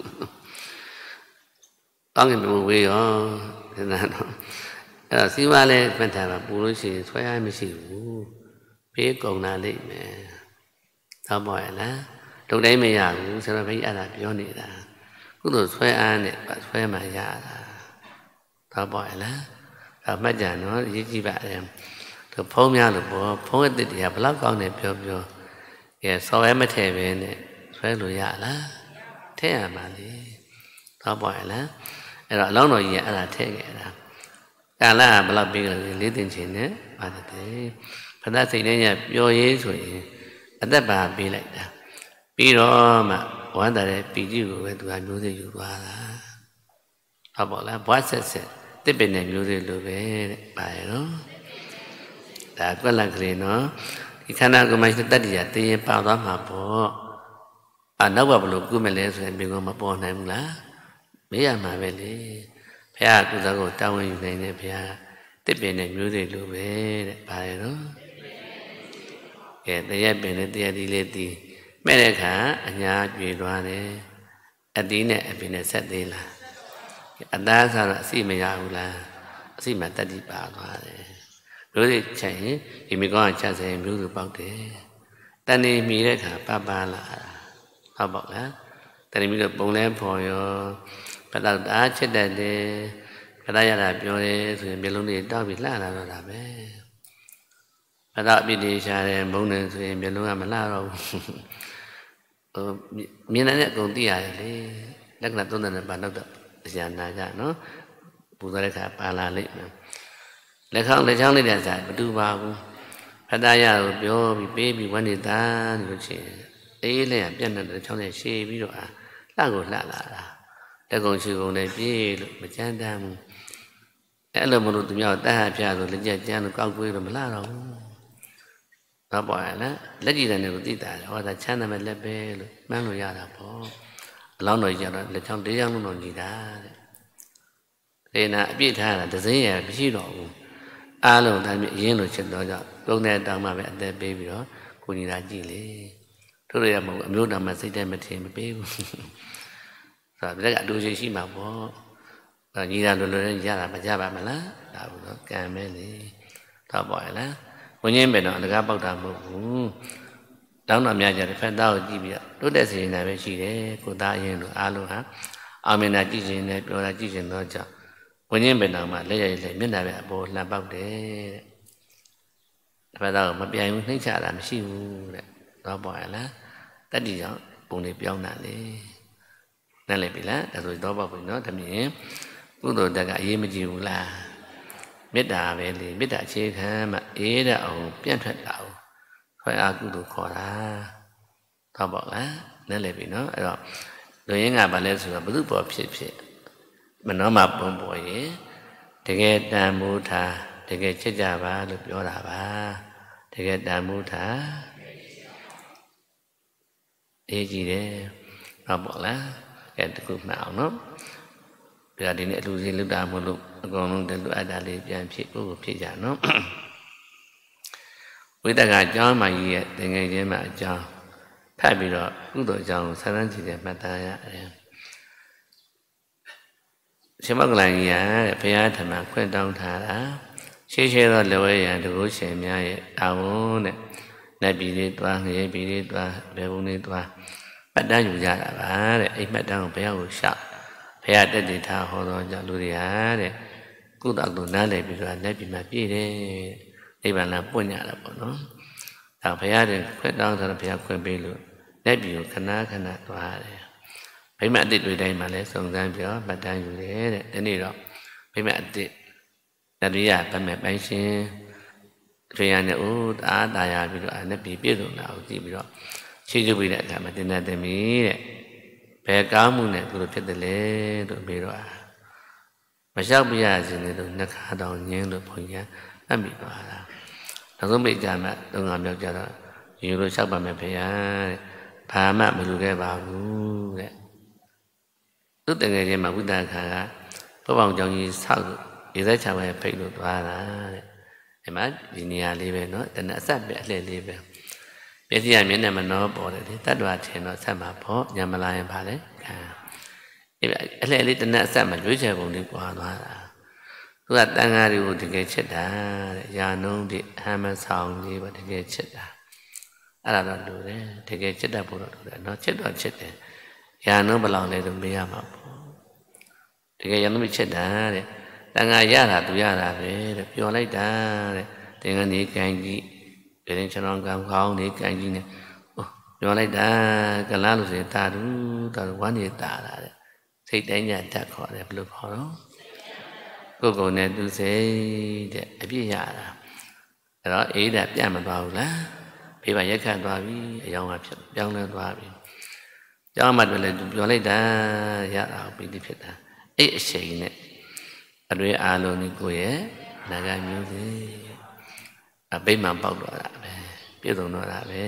ကောင်းကင်ဘုံဝေးရောဒါတော့အဲ့တော့စီးပွားလဲမှတ်ထားပါပူလို့ရှိရင်ဆွဲရမရှိဘူးပြေးကုန်လာလိမ့်မယ်သောပေါ်ရလားဒုတ်တိုင်းမရဘူးဆိုတော့ဘိအဲ့ဒါပြောနေတာကုသိုလ်ဆွဲအားနဲ့ဆွဲမှရတာသောပေါ်ရလားဒါမှတ်ကြနော်ရေးကြည့်ပါအဲ့သူဖုံးများလို့ပေါ့ဖုံးအစ်စ်တွေကဘလောက်ကောင်းတယ်ပြောကဲစော်ရဲမထည့်ပဲနဲ့ဆွဲလို့ရလားထည့်ရမှာလေသောပေါ်ရလားအဲ့တော့အလောင်းတော်ကြီးကအဲ့ဒါထည့်ခဲ့တာကာလကဘလောက်ပြီးကြလဲလေးတင်ချင်နဲ့ပါတယ်ဖသစိတ်နဲ့ညပျော်ရေးဆိုရင်အသက်ပါပေးလိုက်တာပြီးတော့မှဝမ်းသာတဲ့ပီတိကိုပဲသူကမျိုးစေ့ယူသွားတာဟုတ်ပါလားဘွားဆက်ဆက်တစ်ပင်နဲ့မျိုးစေ့လိုပဲတဲ့ပါရနော်ဒါကွက်လက်ကလေးနော်ဒီခန္ဓာကိုယ်မှာတတ္တိယတည်ရင်ပါသွားမှာပေါ့နောက်ဘလို့ကုမလဲဆိုရင်ဘယ်ကောမပေါ်နိုင်ဘူးလားမေးရမှာပဲလေဘုရားကုသကိုတောင်းဝင်ယူနိုင်တယ်ဘုရားတစ်ပင်နဲ့မျိုးစေ့လိုပဲတဲ့ပါရနော်ကဲတရက်ပင်နဲ့တရက်ဒီလေးတီးမဲ့တဲ့အခါအညာကျွေသွားတယ်အတီးနဲ့အပင်နဲ့ဆက်သေးလားအသားဆိုတော့အစီမရဘူးလားအစီမတတ္တိပါသွားတယ်မျိုးစေ့ချက်ရင်ဒီမိကောင်းကချက်စရင်မျိုးစုပေါက်တယ်တန်နေမြည်တဲ့အခါပပလာဟုတ်ပေါ့လားတန်နေပြီးတော့ပုံလဲဖော်ရောပတောက်တာချက်တတ်တယ်ပတရတာပြောတယ်ဆိုရင်မျိုးလုံးတွေတောက်ပြီးလှလာတော့တာပဲပတောက်အပြစ်တွေရှာတယ်မုန်းတယ်ဆိုရင်မျိုးလုံးကမလှတော့ဘူးမြင်တဲ့အကုန်သိရတယ်လေလက္ခဏာသုံးတယ်ပါတော့တရားနာကြနော်ပူဇော်တဲ့အခါပါလာလိမ့်မယ်လက်ချောင်းလေးတဲ့စာမတူပါဘူးဖတ်သားရကိုပြောပြီးပေးပြီးဝမ်းနေတာလို့ချင်းအေးလေးကပြတ်နေတဲ့ချောင်းနဲ့ရှည်ပြီးတော့လှကိုလှလာတာလက်ကုံချူကုံနဲ့ပြေးလို့မကြမ်းတမ်းဘူးအဲ့လိုမလို့သူများတတ်ဟပြဆိုလက်ကျက်ကျန်းလို့ကောက်ကွေးလို့မလှတော့ဘူးတော့ပေါ်ရလားလက်ကြည့်တဲ့နေကိုသိတာဟောဒါချမ်းသာမဲ့လက်ပဲလို့မှန်းလို့ရတာပေါ့အလောင်းတော်ကြီးကတော့လက်ချောင်း၄ချောင်းလုံးတော့ညီတာတဲ့ဒေနာအပြည့်ထားတာဒဇင်းရမရှိတော့ဘူးအားလုံးတိုင်းအရင်လိုချက်တော့ကြောင့်တုံးတဲ့တောင်းမှပဲအသက်ပေးပြီးတော့ကိုညီတာကြည့်လေတို့ရမဟုတ်အမျိုးတော်မှစိတ်ထဲမထင်မပေးဘူးဆိုတော့ဒါကအတူရှိရှိမှာပေါ့ညီတာလိုလိုရတာမကြပါမလားဒါဘူးတော့ကံမဲလေတော့ပေါ့ရလားဝင်းချင်းပဲတော့အလကားပေါက်တာမဟုတ်ဘူးတောင်းတော်များကြတယ်ဖက်သားကိုကြည့်ပြီးတော့တိုးတက်စေနေတာပဲရှိတယ်ကိုသားအရင်လိုအားလုံးဟာအောင်မြင်တာကြည့်ရှင်နဲ့ပြောတာကြည့်ရှင်တော့ကြောင့်ဝင်းချင်းပဲတော့မှလက်ရည်လက်မျက်နှာပဲအပေါ်လှန်ပေါက်တယ်တဲ့ဖက်သားကိုမပြိုင်ဘူးနှိမ့်ချတာမရှိဘူးတဲ့တော့ပေါ့ရလားတတ္တိကြောင့်ပုံလေးပြောင်းတာလေနားလည်ပြီလားဒါဆိုတော့ပေါ့ပြီနော်ဒါမြင်ကုသိုလ်တက်ကအရေးမကြီးဘူးလားမေတ္တာပဲလေမေတ္တာအခြေခံမှအေးတဲ့အောင်ပြန့်ထွက်တာကိုခွဲအားကုသိုလ်ခေါ်တာတော့ပေါ့လားနားလည်ပြီနော်အဲ့တော့လူရင်းကဘာလဲဆိုတော့ဘု து ပေါ်ဖြစ်မနှောမှာပုံပေါ်ရင်တကယ်တန်မိုးထားတကယ်ချစ်ကြပါလို့ပြောတာပါတကယ်တန်မိုးထားအေးကြည့်တယ်တော့ပေါ့လားကဲတခုမှအောင်နော်ပြဒီနေ့အလူစီလွတ်တာမလို့အကုန်လုံးတလူအပ်တာလေးပြန်ဖြစ်ဖို့ဖြစ်ကြနော်ဝိတကအကြောင်းမှကြီးရဲ့သင်္ကေတချင်းမှအကြောင်းဖတ်ပြီးတော့ကုသိုလ်အကြောင်းကိုဆန်းဆန်းကြည့်တယ်မှတ်သားရတယ်ရှင်မောကလန်ကြီးကဘုရားထံမှာခွင့်တောင်းထားတာရှေးရှေးသောလက်ဝဲရန်တကုရှင်များရဲ့အာဝုန်းတဲ့နတ်ပြည်တွေသွားငရေပြည်တွေသွားဘယ်ဘုံတွေသွားမှတ်တမ်းယူကြတာပါတဲ့အဲ့မှတ်တမ်းကိုဘုရားကိုရှောက်ဘုရားတက်တည်ထားဟောတော်ကြောင့်လူတွေဟာတဲ့ကုသကုနားလည်ပြီးတော့လက်ပြည်မှာပြည့်တယ်နိဗ္ဗာန်လာပွင့်ကြတာပေါ့နော်ဒါဘုရားတဲ့ခွင့်တောင်းထားတဲ့ဘုရားခွင့်ပေးလို့လက်ပြည်ကိုခဏခဏသွားတယ်ဗိမာန်အစ်တွေတိုင်းမှာလည်းစုံစမ်းပြီးတော့မှတ်တမ်းယူတယ်တဲ့ဒီနေ့တော့ဗိမာန်အစ်တတိယဗမေပိုင်းရှင်ထွေရနဲ့အားတာယာပြီးတော့အနက်ပြည်ပြည့်စုံတာကိုကြည့်ပြီးတော့ရှင်းကျပြီးတဲ့အခါမှာတင်တဲ့သမီးတဲ့ဘယ်ကောင်းမှုနဲ့သူတို့ဖြစ်တယ်လဲလို့ပြီးတော့မလျှောက်ပြရခြင်းလို့နှခါတောင်ညင်းလို့ဘုန်းကြီးအမိသွားတာနောက်ဆုံးမိတ်ကြမှာသုံးငါမြောက်ကြတော့ယူလို့လျှောက်ပါမယ်ဖေရတဲ့ဘာမှမလူခဲ့ပါဘူးတဲ့သူတကယ်ချင်းမှာဝိသခါကဘုဘောင်ကြောင့်ကြီးဆောက်ရေသက်ချာပဲဖိတ်လို့သွားတာတဲ့ဒီမှာဒီနေရာလေးပဲเนาะတဏှအဆက်ပဲအလှည့်လေးပဲမျက်စိရမျက်နှာမနှောပေါ်တယ်လေတတ္တဝါထင်တော့ဆက်မှာပေါ့ညမလာရင်ပါလေခံအဲ့အလှည့်လေးတဏှအဆက်မှာရွေးချယ်ပုံလေးပွားသွားတာသူကတန်ဃာတွေကိုတကယ်ချစ်တာတဲ့ယာနုံးဒီအဟမဆောင်ကြီးပေါ့တကယ်ချစ်တာအဲ့ဒါတော့လူတယ်တကယ်ချစ်တတ်ဖို့တော့လူတယ်เนาะချစ်တော့ချစ်တယ်ယာနုံးဘယ်လောက်လဲတော့မေးရမှာပေါ့တကယ်ယာနုံးချစ်တာတဲ့တန်ဃာရတာသူရတာပဲတဲ့ပျော်လိုက်တာတဲ့သင်္ကန်းကြီးကန်ကြီးဒီရင်ကျွန်တော်ကံကောင်းနေကန်ကြီးနဲ့ပျော်လိုက်တာကလားလို့ဆိုရင်တာတူဝမ်းနေတာတဲ့စိတ်တိုင်းညတတ်ခေါ်တယ်ဘယ်လိုခေါ်တော့ကိုယ်ကိုယ်နဲ့သူစိတ်တဲ့အပြည့်ရတာအဲ့တော့အေးတာပြတ်မသွားဘူးလားဖေးပါရက်ခတ်သွားပြီအယောင်ကဖြစ်ပြောင်းလဲသွားပြီကျောင်းမှတွေ့လဲသူပျော်လိုက်တာရတာပြီးတိဖြစ်တာအဲ့အချိန်နဲ့အတွေ့အာလုံးนี่ကိုရဲ့နာဂမျိုးစေအဘိမှန်ပေါက်တော့တာပဲပြည့်စုံတော့တာပဲ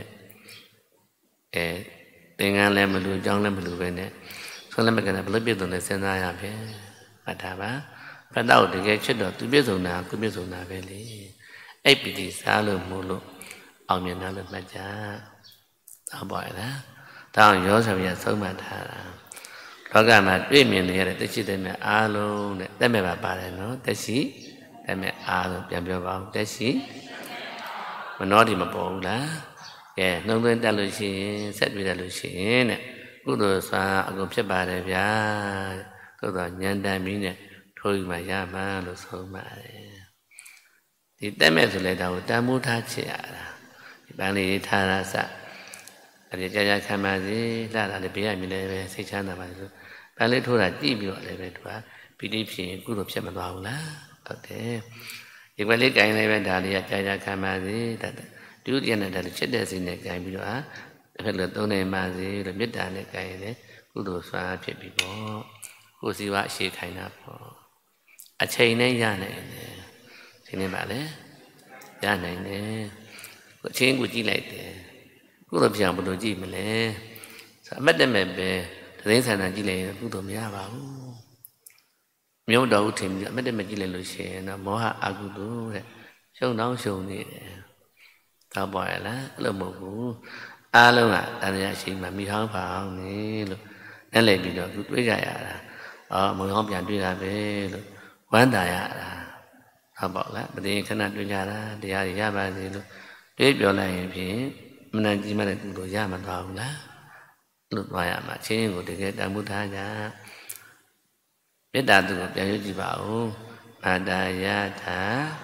တဲ့သင်္ကန်းလည်းမလူကြောင်းလည်းမလူပဲနဲ့ဆုံးလည်းမကလည်းဘလို့ပြည့်စုံလဲစဉ်းစားရပဲမှတ်တာပါဖတ်တော့တကယ်ချစ်တော့သူပြည့်စုံတာကိုပြည့်စုံတာပဲလေအဲ့ပီတိစားလို့မို့လို့အောင်မြင်တာလို့မှတ်ကြတော့ပါလားတောင်းရောဆောင်ရဆုံးမှတ်ထားတာလောကမှာတွေ့မြင်နေရတဲ့တရှိတဲ့မဲ့အားလုံးတဲ့တက်မဲ့ပါပါတယ်နော်တရှိတက်မဲ့အားလုံးပြန်ပြောပါဦးတရှိမနှောဒီမပေါ်ဘူးလားကဲနှုံသွင်းတက်လို့ရှိရင်ဆက်တွေ့တယ်လို့ရှိရင်တဲ့ကုသိုလ်စွာအကုန်ဖြစ်ပါတယ်ဗျာသို့တော့ဉာဏ်တန်ပြီးနဲ့ထိုးယူမှရမှလို့ဆုံးပါတယ်ဒီတက်မဲ့ဆိုလဲဒါကိုတန်မိုးထားချစ်ရတာဒီပန်းလေးထားရစအဲ့ဒီကြာခံပါစေလှတာလည်းဘေးရမြင်လည်းပဲစိတ်ချမ်းသာပါစေပန်းလေးထိုးတာကြည့်ပြီးတော့လည်းပဲသူကပီတိဖြစ်ရင်ကုသိုလ်ဖြစ်မသွားဘူးလားဟုတ်တယ်ဒီဘက်လေးကြိုင်လည်းပဲဒါလေးကကြာခံပါစေဒုတိယနဲ့ဒါလေးချစ်တဲ့စိတ်နဲ့ကြိုင်ပြီးတော့အဲ့လိုသုံးနေပါစေလို့မေတ္တာနဲ့ကြိုင်ရင်လည်းကုသိုလ်စွာဖြစ်ပြီပေါ့ကိုယ်စီဝအရှိခိုင်းတာပေါ့အချိန်နဲ့ရနိုင်တယ်ရှင်းနေပါလေရနိုင်တယ်ကိုအချင်းကိုကြည့်လိုက်တယ်ကုသိုလ်ပြောင်းဘယ်လိုကြည့်မလဲအမတ်တမဲ့ပဲသတင်းဆန္ဒကြည့်လိုက်ရင်ကုသိုလ်မရပါဘူးမြုပ်တော်ထင်ပြီးအမတ်တမဲ့ကြည့်လိုက်လို့ရှိရင်တော့မောဟအကုသိုလ်တဲ့ရှုံတောင်းရှုံနေတယ်သာပေါ်ရလားအဲ့လိုမဟုတ်ဘူးအားလုံးကတန်ရာရှိမှမိဟောင်းပါအောင်နေလို့နဲ့လည်းပြီးတော့သူတွေးကြရတာမုံဟောင်းပြန်တွေးတာပဲလို့ဝမ်းသာရတာဟုတ်ပါလားမတင်ခဏတွေးကြတာတရားတွေရပါစေလို့တွေးပြောလိုက်ရင်ဖြင့်မနကြီးမတဲ့ကုသိုလ်ရမှာသွားဘူးလားလို့သွားရမှာချင်းကိုတကယ်တန်ဖိုးထားကြမေတ္တာသူကိုပြန်ရွတ်ကြည့်ပါဦးအတ္တယထာ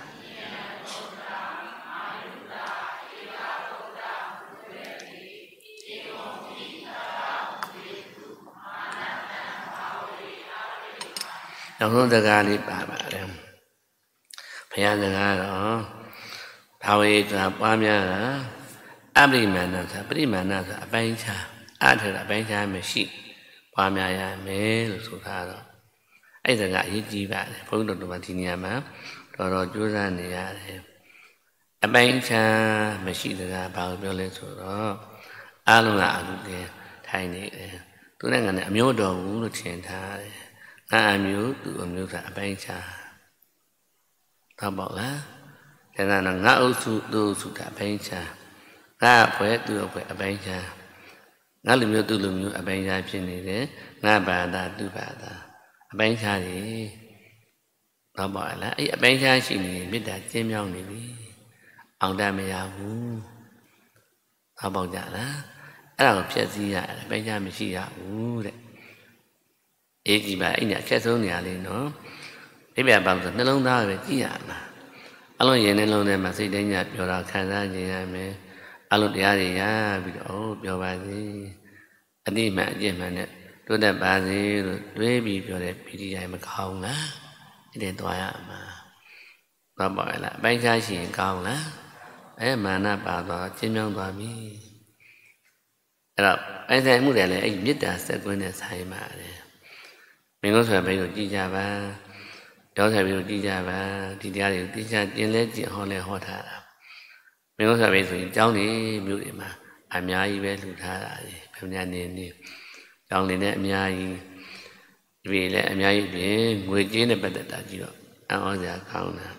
နောက်ဆုံးစကားလေးပါပါတယ်ဘုရားစကားတော့ဘာဝေဆိုတာပွားများတာအပရိမာဏဆိုတာပရိမာဏဆိုတာအပိုင်းခြားအထက်အပိုင်းခြားမရှိပွားများရမယ်လို့ဆိုတာတော့အဲ့ဒါကအရေးကြီးပါတယ်ဘုန်းတော်တို့ကဒီနေရာမှာတော်တော်ကြိုးစားနေရတယ်အပိုင်းခြားမရှိတဲ့ကဘာကိုပြောလဲဆိုတော့အားလုံးကအကုသိုလ်ထိုင်နေတယ်သူနဲ့ငါနဲ့အမျိုးတော်ဘူးလို့ထင်ထားတယ်ငါအမျိုးသူအမျိုးဆိုတာအပိုင်းခြားတော့ပေါ့လားဒါကတော့ငါအုပ်စုသူ့အုပ်စုကအပိုင်းခြားငါအဖွဲသူ့အဖွဲအပိုင်းခြားငါလူမျိုးသူ့လူမျိုးအပိုင်းခြားဖြစ်နေတယ်ငါဘာသာသူ့ဘာသာအပိုင်းခြားတယ်တော့ပါလားအဲ့အပိုင်းခြားရှိနေမေတ္တာကျင်းမြောင်းနေပြီအောင်တတ်မရဘူးဟောပေါက်ကြလားအဲ့ဒါကိုဖြည့်ဆည်းရတယ်အပိုင်းခြားမရှိရဘူးတဲ့အေးကြည့်ပါအဲ့ညအခက်ဆုံးနေရလေးနော်အိဗေပေါက်ဆိုနှလုံးသားပဲကြည့်ရမှာအလုံးရင်နှလုံးထဲမှာစိတ်တိုင်းညပြောတာခံစားခြင်းရမယ်အလုံးတရားတွေရပြီးတော့ပြောပါစေအတိမှန်အကျင့်မှန်နဲ့တိုးတက်ပါစေလို့တွေးပြီးပြောတဲ့ပီတိရိုင်မကောင်းလားအဲ့ဒါသွားရမှာသွားပါလားအပိုင်းခြားရှိရင်ကောင်းလားမာနပါတော့ကျင်းမြောင်းသွားပြီအဲ့တော့ပိုင်ဆိုင်မှုတွေလည်းအဲ့မေတ္တာစက်ကွင်းနဲ့ဆိုင်ပါတယ်မင်းတို့ဆိုရင်ဘယ်လိုကြည်ကြပါရောဆိုင်ပြီးတော့ကြည်ကြပါဒီတရားတွေကိုသိချကျင်လဲကျင်ဟောလဲဟောထားတာမင်းတို့ဆိုရင်ဆိုရင်ကျောင်းနေမြို့တွေမှာအများကြီးပဲလှူထားတာလေဘယ်များနေကျောင်းနေနဲ့အများကြီးဒီလည်းအများကြီးပြင်ငွေကြေးနဲ့ပတ်သက်တာကြည့်တော့အံ့ဩစရာကောင်းတာ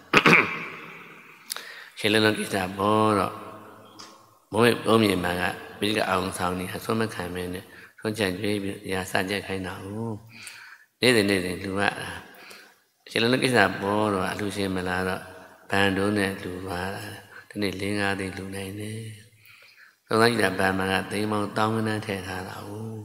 ရှင်လုံးကိစ္စပေါ်တော့ဘုံမြေမှာကမိကအောင်ဆောင်နေအဆုံးမခံမင်းနဲ့ဆွန့်ချန်ကြွေးပြီးရာစကြက်ခိုင်းတာဟုတ်နေ့စဉ်လူရတာရှင်လုံးကိစ္စပေါ်တော့အလူရှင်မလားတော့ဘန်တုံးနဲ့လူသွားတာဒီနေ့၄-၅သိန်းလူနိုင်တယ်သုံးသားကြီးတာဘန်မှာကသိန်းပေါင်းတောင်းကနန်းထည့်ထားတာ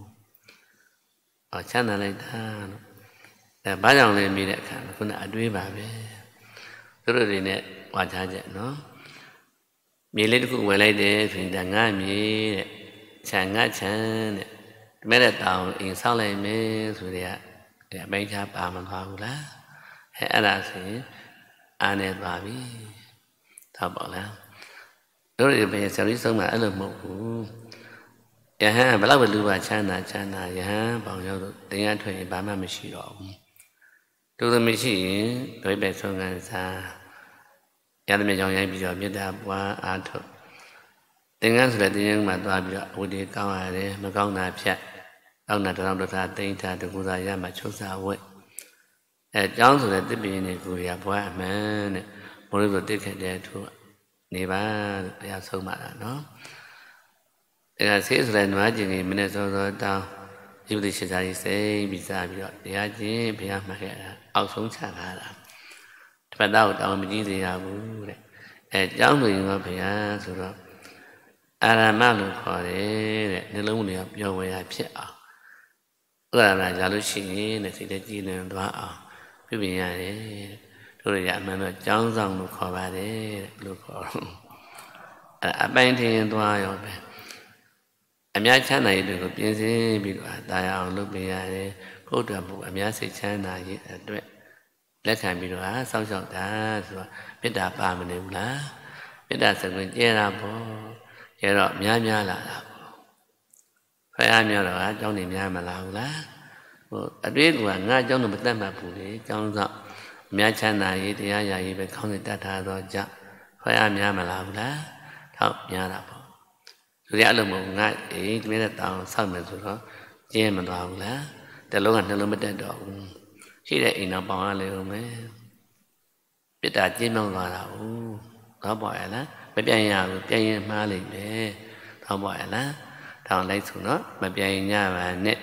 ဟုတ်ချမ်းသာလိုက်တာလို့ဘာကြောင့်လဲမေးတဲ့အခါခုနအတွေးပါပဲသူတို့တွေနဲ့ဝါချချက်နော်မြေလေးတစ်ခုဝယ်လိုက်တယ်ဆိုရင်ဒါငါမြေတဲ့ခြံငါခြံတဲ့ဒီမဲ့တဲ့တောင်အိမ်ဆောက်လိုက်မယ်ဆိုတဲ့အပိုင်းခြားပါမသွားဘူးလားအဲ့ဒါဆိုရင်အားနေသွားပြီတော့ပေါ့လားတို့တွေပဲဆရာကြီးဆုံးမှာအဲ့လိုမဟုတ်ဘူးယဟန်ဘယ်လောက်ပဲလူပါချမ်းသာယဟန်ပေါင်ရောက်တော့တရားထွက်ရင်ဘာမှမရှိတော့ဘူးတို့သမီးရှိရင်တို့ပဲဆုံးခံစားရသမျှကြောင့်ရိုက်ပြီးတော့မေတ္တာပွားအားထုတ်သင်္ကန်းဆိုတဲ့တရားမှာသွားပြီးတော့အဝတ်တွေကောင်းရတယ်မကောင်းတာဖြတ်ကောင်းတာတောင်းတတာတိမ့်တာတကူသာရမှချုပ်စာဝတ်ကျောင်းဆိုတဲ့တစ်ပင်တွေကိုရပွားအမှန်တဲ့ဘုရားဆိုတိတ်ခက်တဲ့သူနေပါလို့ဘုရားဆုံးပါတာနော်အဲ့ဒါဆေးဆိုတဲ့နွားကျင်ကြီးမနေ့စောစောတောင်းယုတိရှိစားကြီးစိတ်ပြီးစားပြီးတော့တရားချင်းဘုရားမှတ်ခဲ့တာအောက်ဆုံးချထားတာတပတ်သားကိုတောင်းမကြည့်သေးရဘူးတဲ့ကျောင်းလူရင်ကဘုရားဆိုတော့အာရမလို့ခေါ်တယ်တဲ့နှလုံးတွေကပျော်ဝေရဖြစ်အောင်ဥရနာရလို့ရှိရင်တဲ့စိတ်တကြည်လင်သွားအောင်ပြုပြင်ရတယ်တို့တွေကအမှန်တော့ကျောင်းဆောင်လို့ခေါ်ပါတယ်တဲ့လို့ခေါ်တော့အပိုင်းထင်းသွားရောပဲအများချမ်းသာရေးတွေကိုပြင်ဆင်ပြီးတော့တာယာအောင်လုပ်ပေးရတယ်ဘုရားဘုအများစိတ်ချမ်းသာရေးအတွက်လက်ခံပြီးတော့စောင့်ရှောက်တာဆိုတော့မေတ္တာပါမနေဘူးလားမေတ္တာစကွင်ကျဲတာပေါ့ကျဲတော့များလာတာပေါ့ဖယားများတော့အကြောင်းတွေများမလားဘူးလားအတွေ့ကငါအကြောင်းတော့မတတ်မှတ်ဘူးလေအကြောင်းတော့အများချမ်းသာရေးတရားရာရေးပဲခေါင်းစဉ်တတ်ထားတော့ကြောင့်ဖယားများမလားဘူးလားထောက်များတာပေါ့သူရအလုံးမငါဒီနေ့တောင်းဆောက်မယ်ဆိုတော့ကျင်းမသွားဘူးလားတလုံးကနှလုံးမတက်တော့ဘူးရှိတဲ့အိမ်တော်ပေါင်ရလေဦးမယ်ပြစ်တာကျင်းမြောင်းသွားတာဟုတ်တော့ပေါ့ရလားမပြန်ရဘူးပြန်ရင်မှားလိမ့်မယ်တော့ပေါ့ရလားထောင်လိုက်ဆိုတော့မပြန်ရင်ညပါနဲ့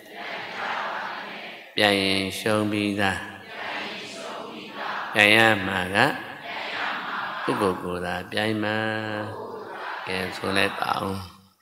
ပြန်ရင်ရှုံးပြီးသားပြန်ရမှာကပုဂ္ဂိုလ်ကိုယ်သာပြန်မှာကဲဆိုလိုက်ပါအောင်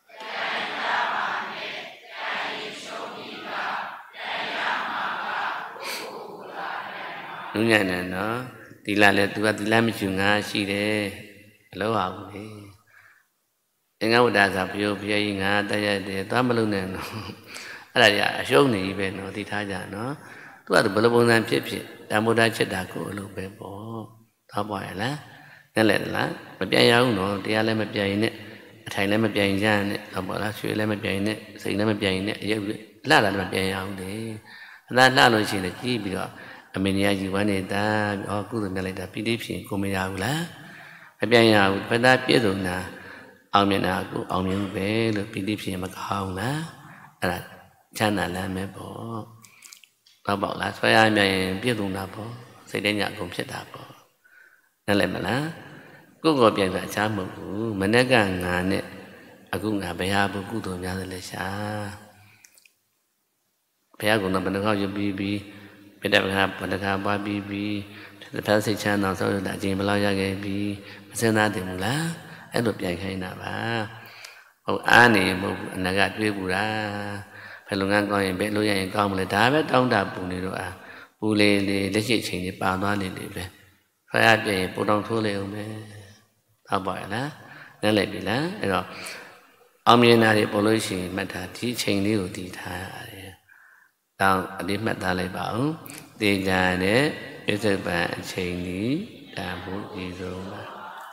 လူညံ့တယ်နော်ဒီလာလဲသူကဒီလာမရှိငါရှိတယ်အလောဟာဘူးလေအင်္ဂဝတ္တသာဘုရားကြီးငါတည့်ရတယ်သွားမလုံးနဲ့နော်အဲ့ဒါကြီးအရှုံးနေပြီပဲနော်သိထားကြနော်သူကဘယ်လိုပုံစံဖြစ်ဓမ္မတာချက်တာကိုအလုပ်ပဲပေါ့သွားပါရဲ့လားနဲ့လဲလားမပြတ်ရဘူးနော်တရားလည်းမပြတ်ရင်နဲ့အထိုင်လည်းမပြတ်ရင်ရနဲ့တော့ပေါ့လားရွှေလည်းမပြတ်ရင်နဲ့စိတ်လည်းမပြတ်ရင်နဲ့အရုပ်လှတာလည်းမပြတ်ရဘူးလေအသာလှလို့ရှိရင်ကြည့်ပြီးတော့အမေကြီးကြီးဝမ်းနေတာကုသိုလ်မြတ်လိုက်တာပိဋိဖြစ်ကိုမရဘူးလားမပြတ်ရဘူးဘယ်သာပြည့်စုံတာအောင်မြင်တာကိုအောင်မြင်ပဲလို့ပိဋိဖြစ်မကောင်းလားအဲ့ဒါချမ်းသာလမ်းပဲပေါ့တော့ပေါ့လားဆွဲရမြင်ပြည့်စုံတာပေါ့စိတ်တည်းညအကုန်ဖြစ်တာပေါ့နားလည်မလားကိုယ်ပြန်တာအခြားမဟုတ်ဘူးမနေ့ကငါနဲ့အခုငါဘယ်ဟာဘုကုသိုလ်များသလဲရှာဘုရားကတော့ဘယ်နှခေါက်ရုပ်ပြီးပိဋကပတကပွားပြီးတထစိတ်ချမ်းသာဆောက်ရတဲ့အချိန်ဘယ်လောက်ရခဲ့ပြီမစင်သားတင်ဘူးလားအဲ့လိုပြန်ခိုင်းတာပါဟုတ်အားနေမဟုတ်ဘူးအနာကတွေးပူတာဘယ်လိုငန်းကောင်းရင်ဘယ်လိုရရင်ကောင်းမလဲဒါပဲတောင်းတပူနေတော့အားပူလေလက်ရှိအချိန်ကြီးပါသွားနေတယ်ပဲဖယားပြရင်ပူတောင်ထိုးလေအောင်ပဲဟုတ်ပါရဲ့လားလဲလိုက်ပြီလားအဲ့တော့အောင်မြင်တာတွေပေါ်လို့ရှိရင်မှတ်တာဒီအချိန်လေးကိုတည်ထားရတယ်တောင်းအလေးမှတ်သားလိုက်ပါဦးတေချာတဲ့ပြစ္ဆုတ်ပံအချိန်ကြီးဒါမှုဒီဆုံးပါ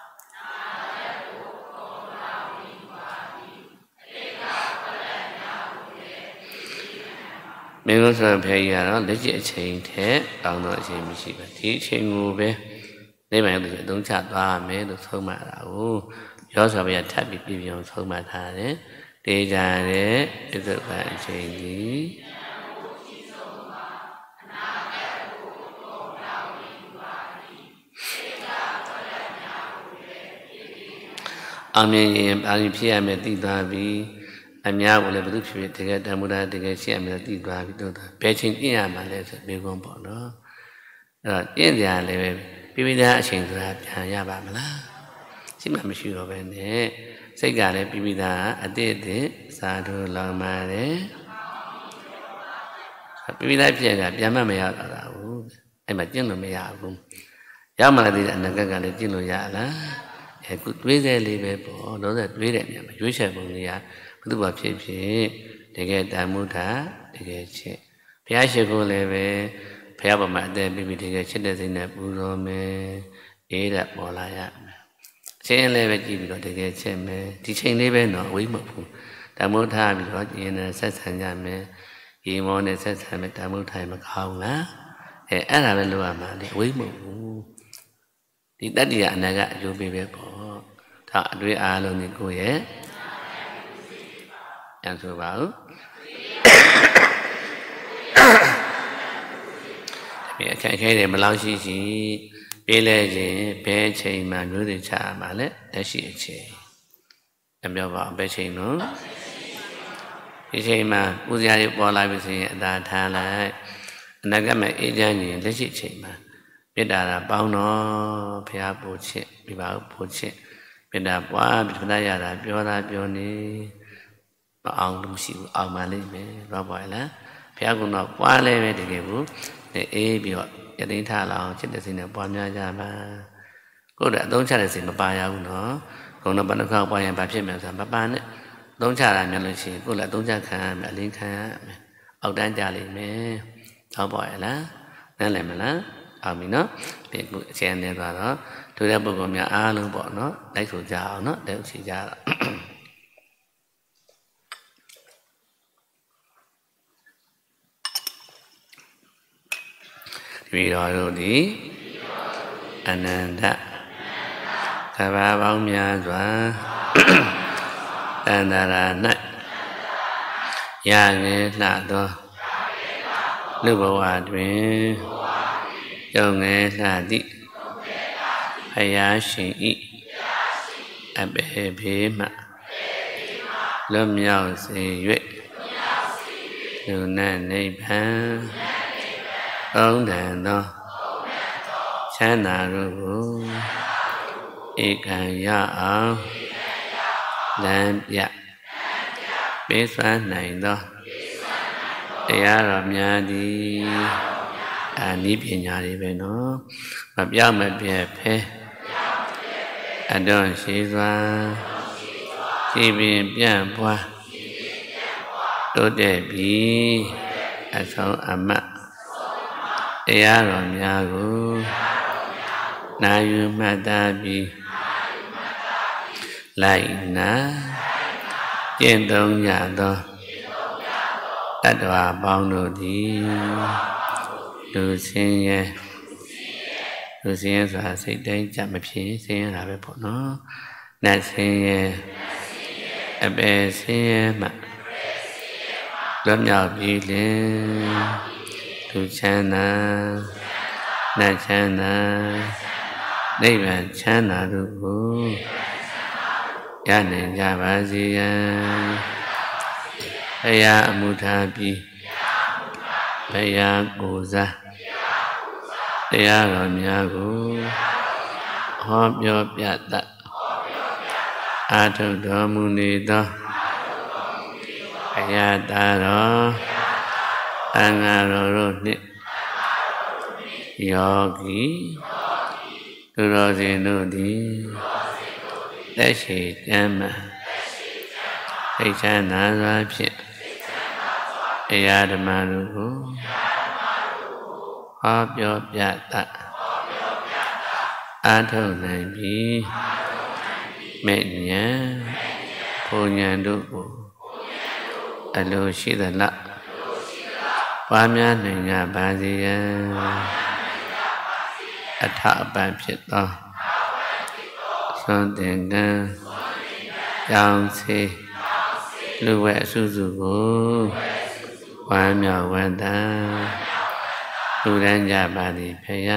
မင်းတို့ဆိုဖယ်ကြီးကတော့လက်ရှိအချိန်ထက်တောင်းတော့အချိန်မရှိဘူးဒီအချိန်ကိုပဲနေမှလည်းအသုံးချသွားမယ်လို့ဆုံးမတာကိုရောဆိုပြထပ်ပြီးပြပြအောင်ဆုံးမထားတယ်တေချာတဲ့ပြစ္ဆုတ်ပံအချိန်ကြီးအောင်မြင်ရင်ပါရင်ဖြစ်ရမယ်သိသွားပြီအများကိုလည်းဘုသူဖြစ်ဖြစ်တကယ်တမှုတာတကယ်ရှိရမယ်သိသွားပြီတော့ဘယ်ချိန်ပြည့်ရမှာလဲဆိုပြေကုန်ပေါ့နော်အဲ့တော့ပြည့်စရာလည်းပဲပြပြသားအချိန်ဆိုတာပြန်ရပါမလားရှိမှမရှိတော့ပဲနဲ့စိတ်ကလည်းပြပြသားအတိတ်စာတို့လောင်ပါတယ်ပြပြသားဖြစ်ရတာပြန်မမရတော့တာဘူးအဲ့မှာကျင့်လို့မရဘူးရောက်မှလည်းအနာဂတ်ကလည်းကျင့်လို့ရလားအခုတွေးစေလေးပဲပေါ့တော့တွေးတဲ့နေရာမှာရွေးချယ်ပုံလေးကဘုသူ့ဘာဖြစ်ဖြစ်တကယ်တန်မှုတာတကယ်ချစ်ဘုရားရှိခိုးလည်းပဲဘုရားပေါ်မှာအသက်ပြီးတကယ်ချစ်တဲ့စိတ်နဲ့ပူဇော်မယ်အေးတဲ့ပေါ်လာရမယ်အချင်းလည်းပဲကြည့်ပြီးတော့တကယ်ချစ်မယ်ဒီချိန်လေးပဲတော့အဝိမဟုတ်ဘူးတန်မှုထားပြီးတော့ကျင်းနဲ့ဆက်ဆံကြမယ်ရေမောနဲ့ဆက်ဆံမယ်တန်မှုထားမကောင်းလားအဲ့ဒါပဲလိုရမှာလေအဝိမဟုတ်ဘူးဒီတတ္တိယအနာကအကျိုးပေးပဲပေါ့ဒါအတွေ့အားလုံးကိုကိုရဲ့ပြန်ဆိုပါဦးဒီအခက်ခဲတွေမလောက်ရှိပေးလဲခြင်းဘယ်အချိန်မှမျိုးတွေချမှာလဲလက်ရှိအချိန်အပြောပါဘယ်ချိန်နော်ဒီချိန်မှာပူဇာတွေပေါ်လာပြီဆိုရင်အသာထားလိုက်အနာဂတ်မှာအေးချမ်းရင်လက်ရှိအချိန်မှာမေတ္တာပေါင်းတော့ဘုရားပို့ချစ်ပြပါဦးပို့ချစ်မေတ္တာပွားပြီးဖတ်ရတာပြောတာပြောနေမအောင်လို့မရှိဘူးအောင်ပါလိမ့်မယ်တော့ပါလားဘုရားကတော့ပွားလဲပဲတကယ်ဘူးအေးပြီးတော့ရသိမ်းထားလောက်ချစ်တဲ့စိတ်နဲ့ပွားများကြပါကိုယ်ကအသုံးချတဲ့စိတ်မပါရဘူးနော်ဘုံတော့ဘယ်နှခါပွားရင်ဘာဖြစ်မလဲဆိုတာမပါနဲ့အသုံးချတာများလို့ရှိရင်ကိုယ်လည်းအသုံးချခံရမယ်အလင်းခံရမယ်အောက်တန်းကြလိမ့်မယ်တော့ပါရဲ့လားနားလည်မလားအောင်ပြီနော်ဒီခုအချိန်နဲ့သွားတော့တို့တဲ့ပုဂ္ဂိုလ်များအားလုံးပေါ့နော်လိုက်ဆိုကြအောင်နော်တဲ့ဥစီကြတော့ဒီတော်တို့သည်အနန္တကဘာပေါင်းများစွာတန်တရာ၌ရငယ်လှသောလူဘဝတွင်ယုံငယ်လှသည့်ဘုရားရှင်ဤအပေဖေးမှလွတ်မြောက်စေ၍လူနဲ့နိဗ္ဗာန်ဘုံတန်သောချမ်းသာတို့ကိုဧကံရအောင်လမ်းပြပေးစွမ်းနိုင်သောတရားတော်များသည်နိပညာတွေပဲနော်မပြောင်းမပြတ်ဖဲအတော်ရှိစွာကြည်ပင်ပြန့်ပွားတိုးတက်ပြီးအဆုံးအမတ်တရားတော်များကိုနာယူမှတ်သားပြီးလိုက်နာကျင့်သုံးကြသောတတ္တဝါပေါင်းတို့သည်လူဆင်းရဲဆိုတာစိတ်တိုင်းကြမဖြစ်ဆင်းရဲတာပဲပေါ့နော်နတ်ဆင်းရဲအပေဆင်းရဲမှလွတ်မြောက်ပြီးလင်လူချမ်းသာနတ်ချမ်းသာနိဗ္ဗာန်ချမ်းသာတို့ကိုရနိုင်ကြပါစေရန်ဘုရားအမှုထားပြီးဘုရားကိုယ်စားတရားတော်များကိုဟောပြောပြတတ်အားထုတ်တော်မူနေသောဘုရားသားတော်သံဃာတော်တို့နှင့်ယောဂီသူတော်စင်တို့သည်သက်ရှိကျမ်းမှသိချမ်းသာစွာဖြင့်အရာဓမ္မတို့ကိုဟောပြောပြတတ်အားထုတ်နိုင်ပြီးမဲ့ဉာဏ်ဘုံဉာဏ်တို့ကိုအလိုရှိသလားပွားများနိုင်ကြပါစေရန်အထအပံဖြစ်သောသွန်သင်္ကန်းကြောင်းစေလူဝဲအစုစုကိုဝမ်းမြောက်ဝမ်းသာလူရန်ကြပါသည်ဖေယ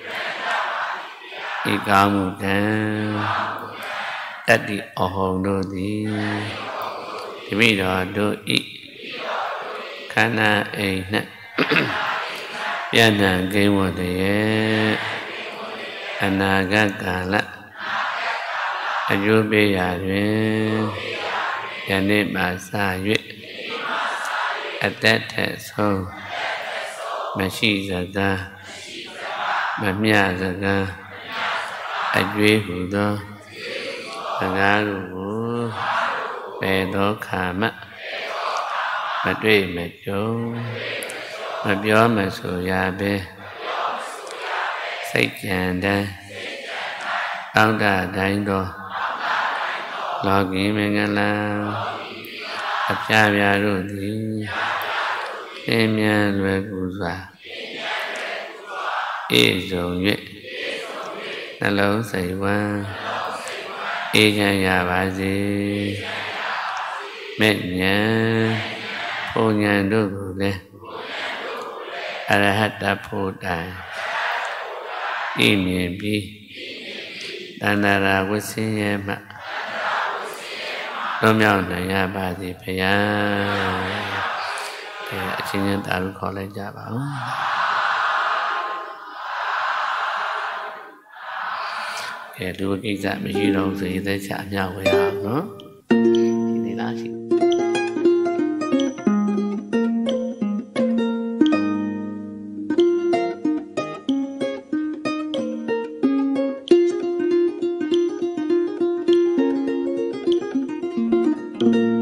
ဤကောင်းမှုကံတတ္တိအဟုံတို့သည်တပိတော်တို့ဤခန္ဓာအိမ်၌ပြန်နှံကိန်းဝတ္တရဲ့အနာဂတ်ကာလအကျိုးပေးရာတွင်ယနေ့မှစ၍အသက်ထက်ဆုံးမရှိစကားမမျှစကားအကျွေးဟူသောစကားတို့ကိုဘယ်သောခါမှမတွေ့မကြုံမပြောမဆိုရပဲစိတ်ကြံတဲ့တောင်းတတိုင်းသောလောကီမင်္ဂလာအပြာပြာတို့သည်သင်မြန်လွယ်ကူစွာအေးဆုံး၍နှလုံးစိတ်ဝမ်းအေးချမ်းရပါစေမဲ့ဉာဏ်ဘုံဉာဏ်တို့ကိုလည်းအရဟတဖို့တိုင်ဤမြင်ပြီးတဏ္ဍရာဝဆင်းရဲမှလွတ်မြောက်နိုင်ရပါစေဘုရားအချင်းချင်းတာလို့ခေါ်လိုက်ကြပါဦးကဲလူကိစ္စမရှိတော့ဆိုရင်သက်ချအမြောက်ဝေရအောင်နော်ဒီနေ့လားရှိ Thank you.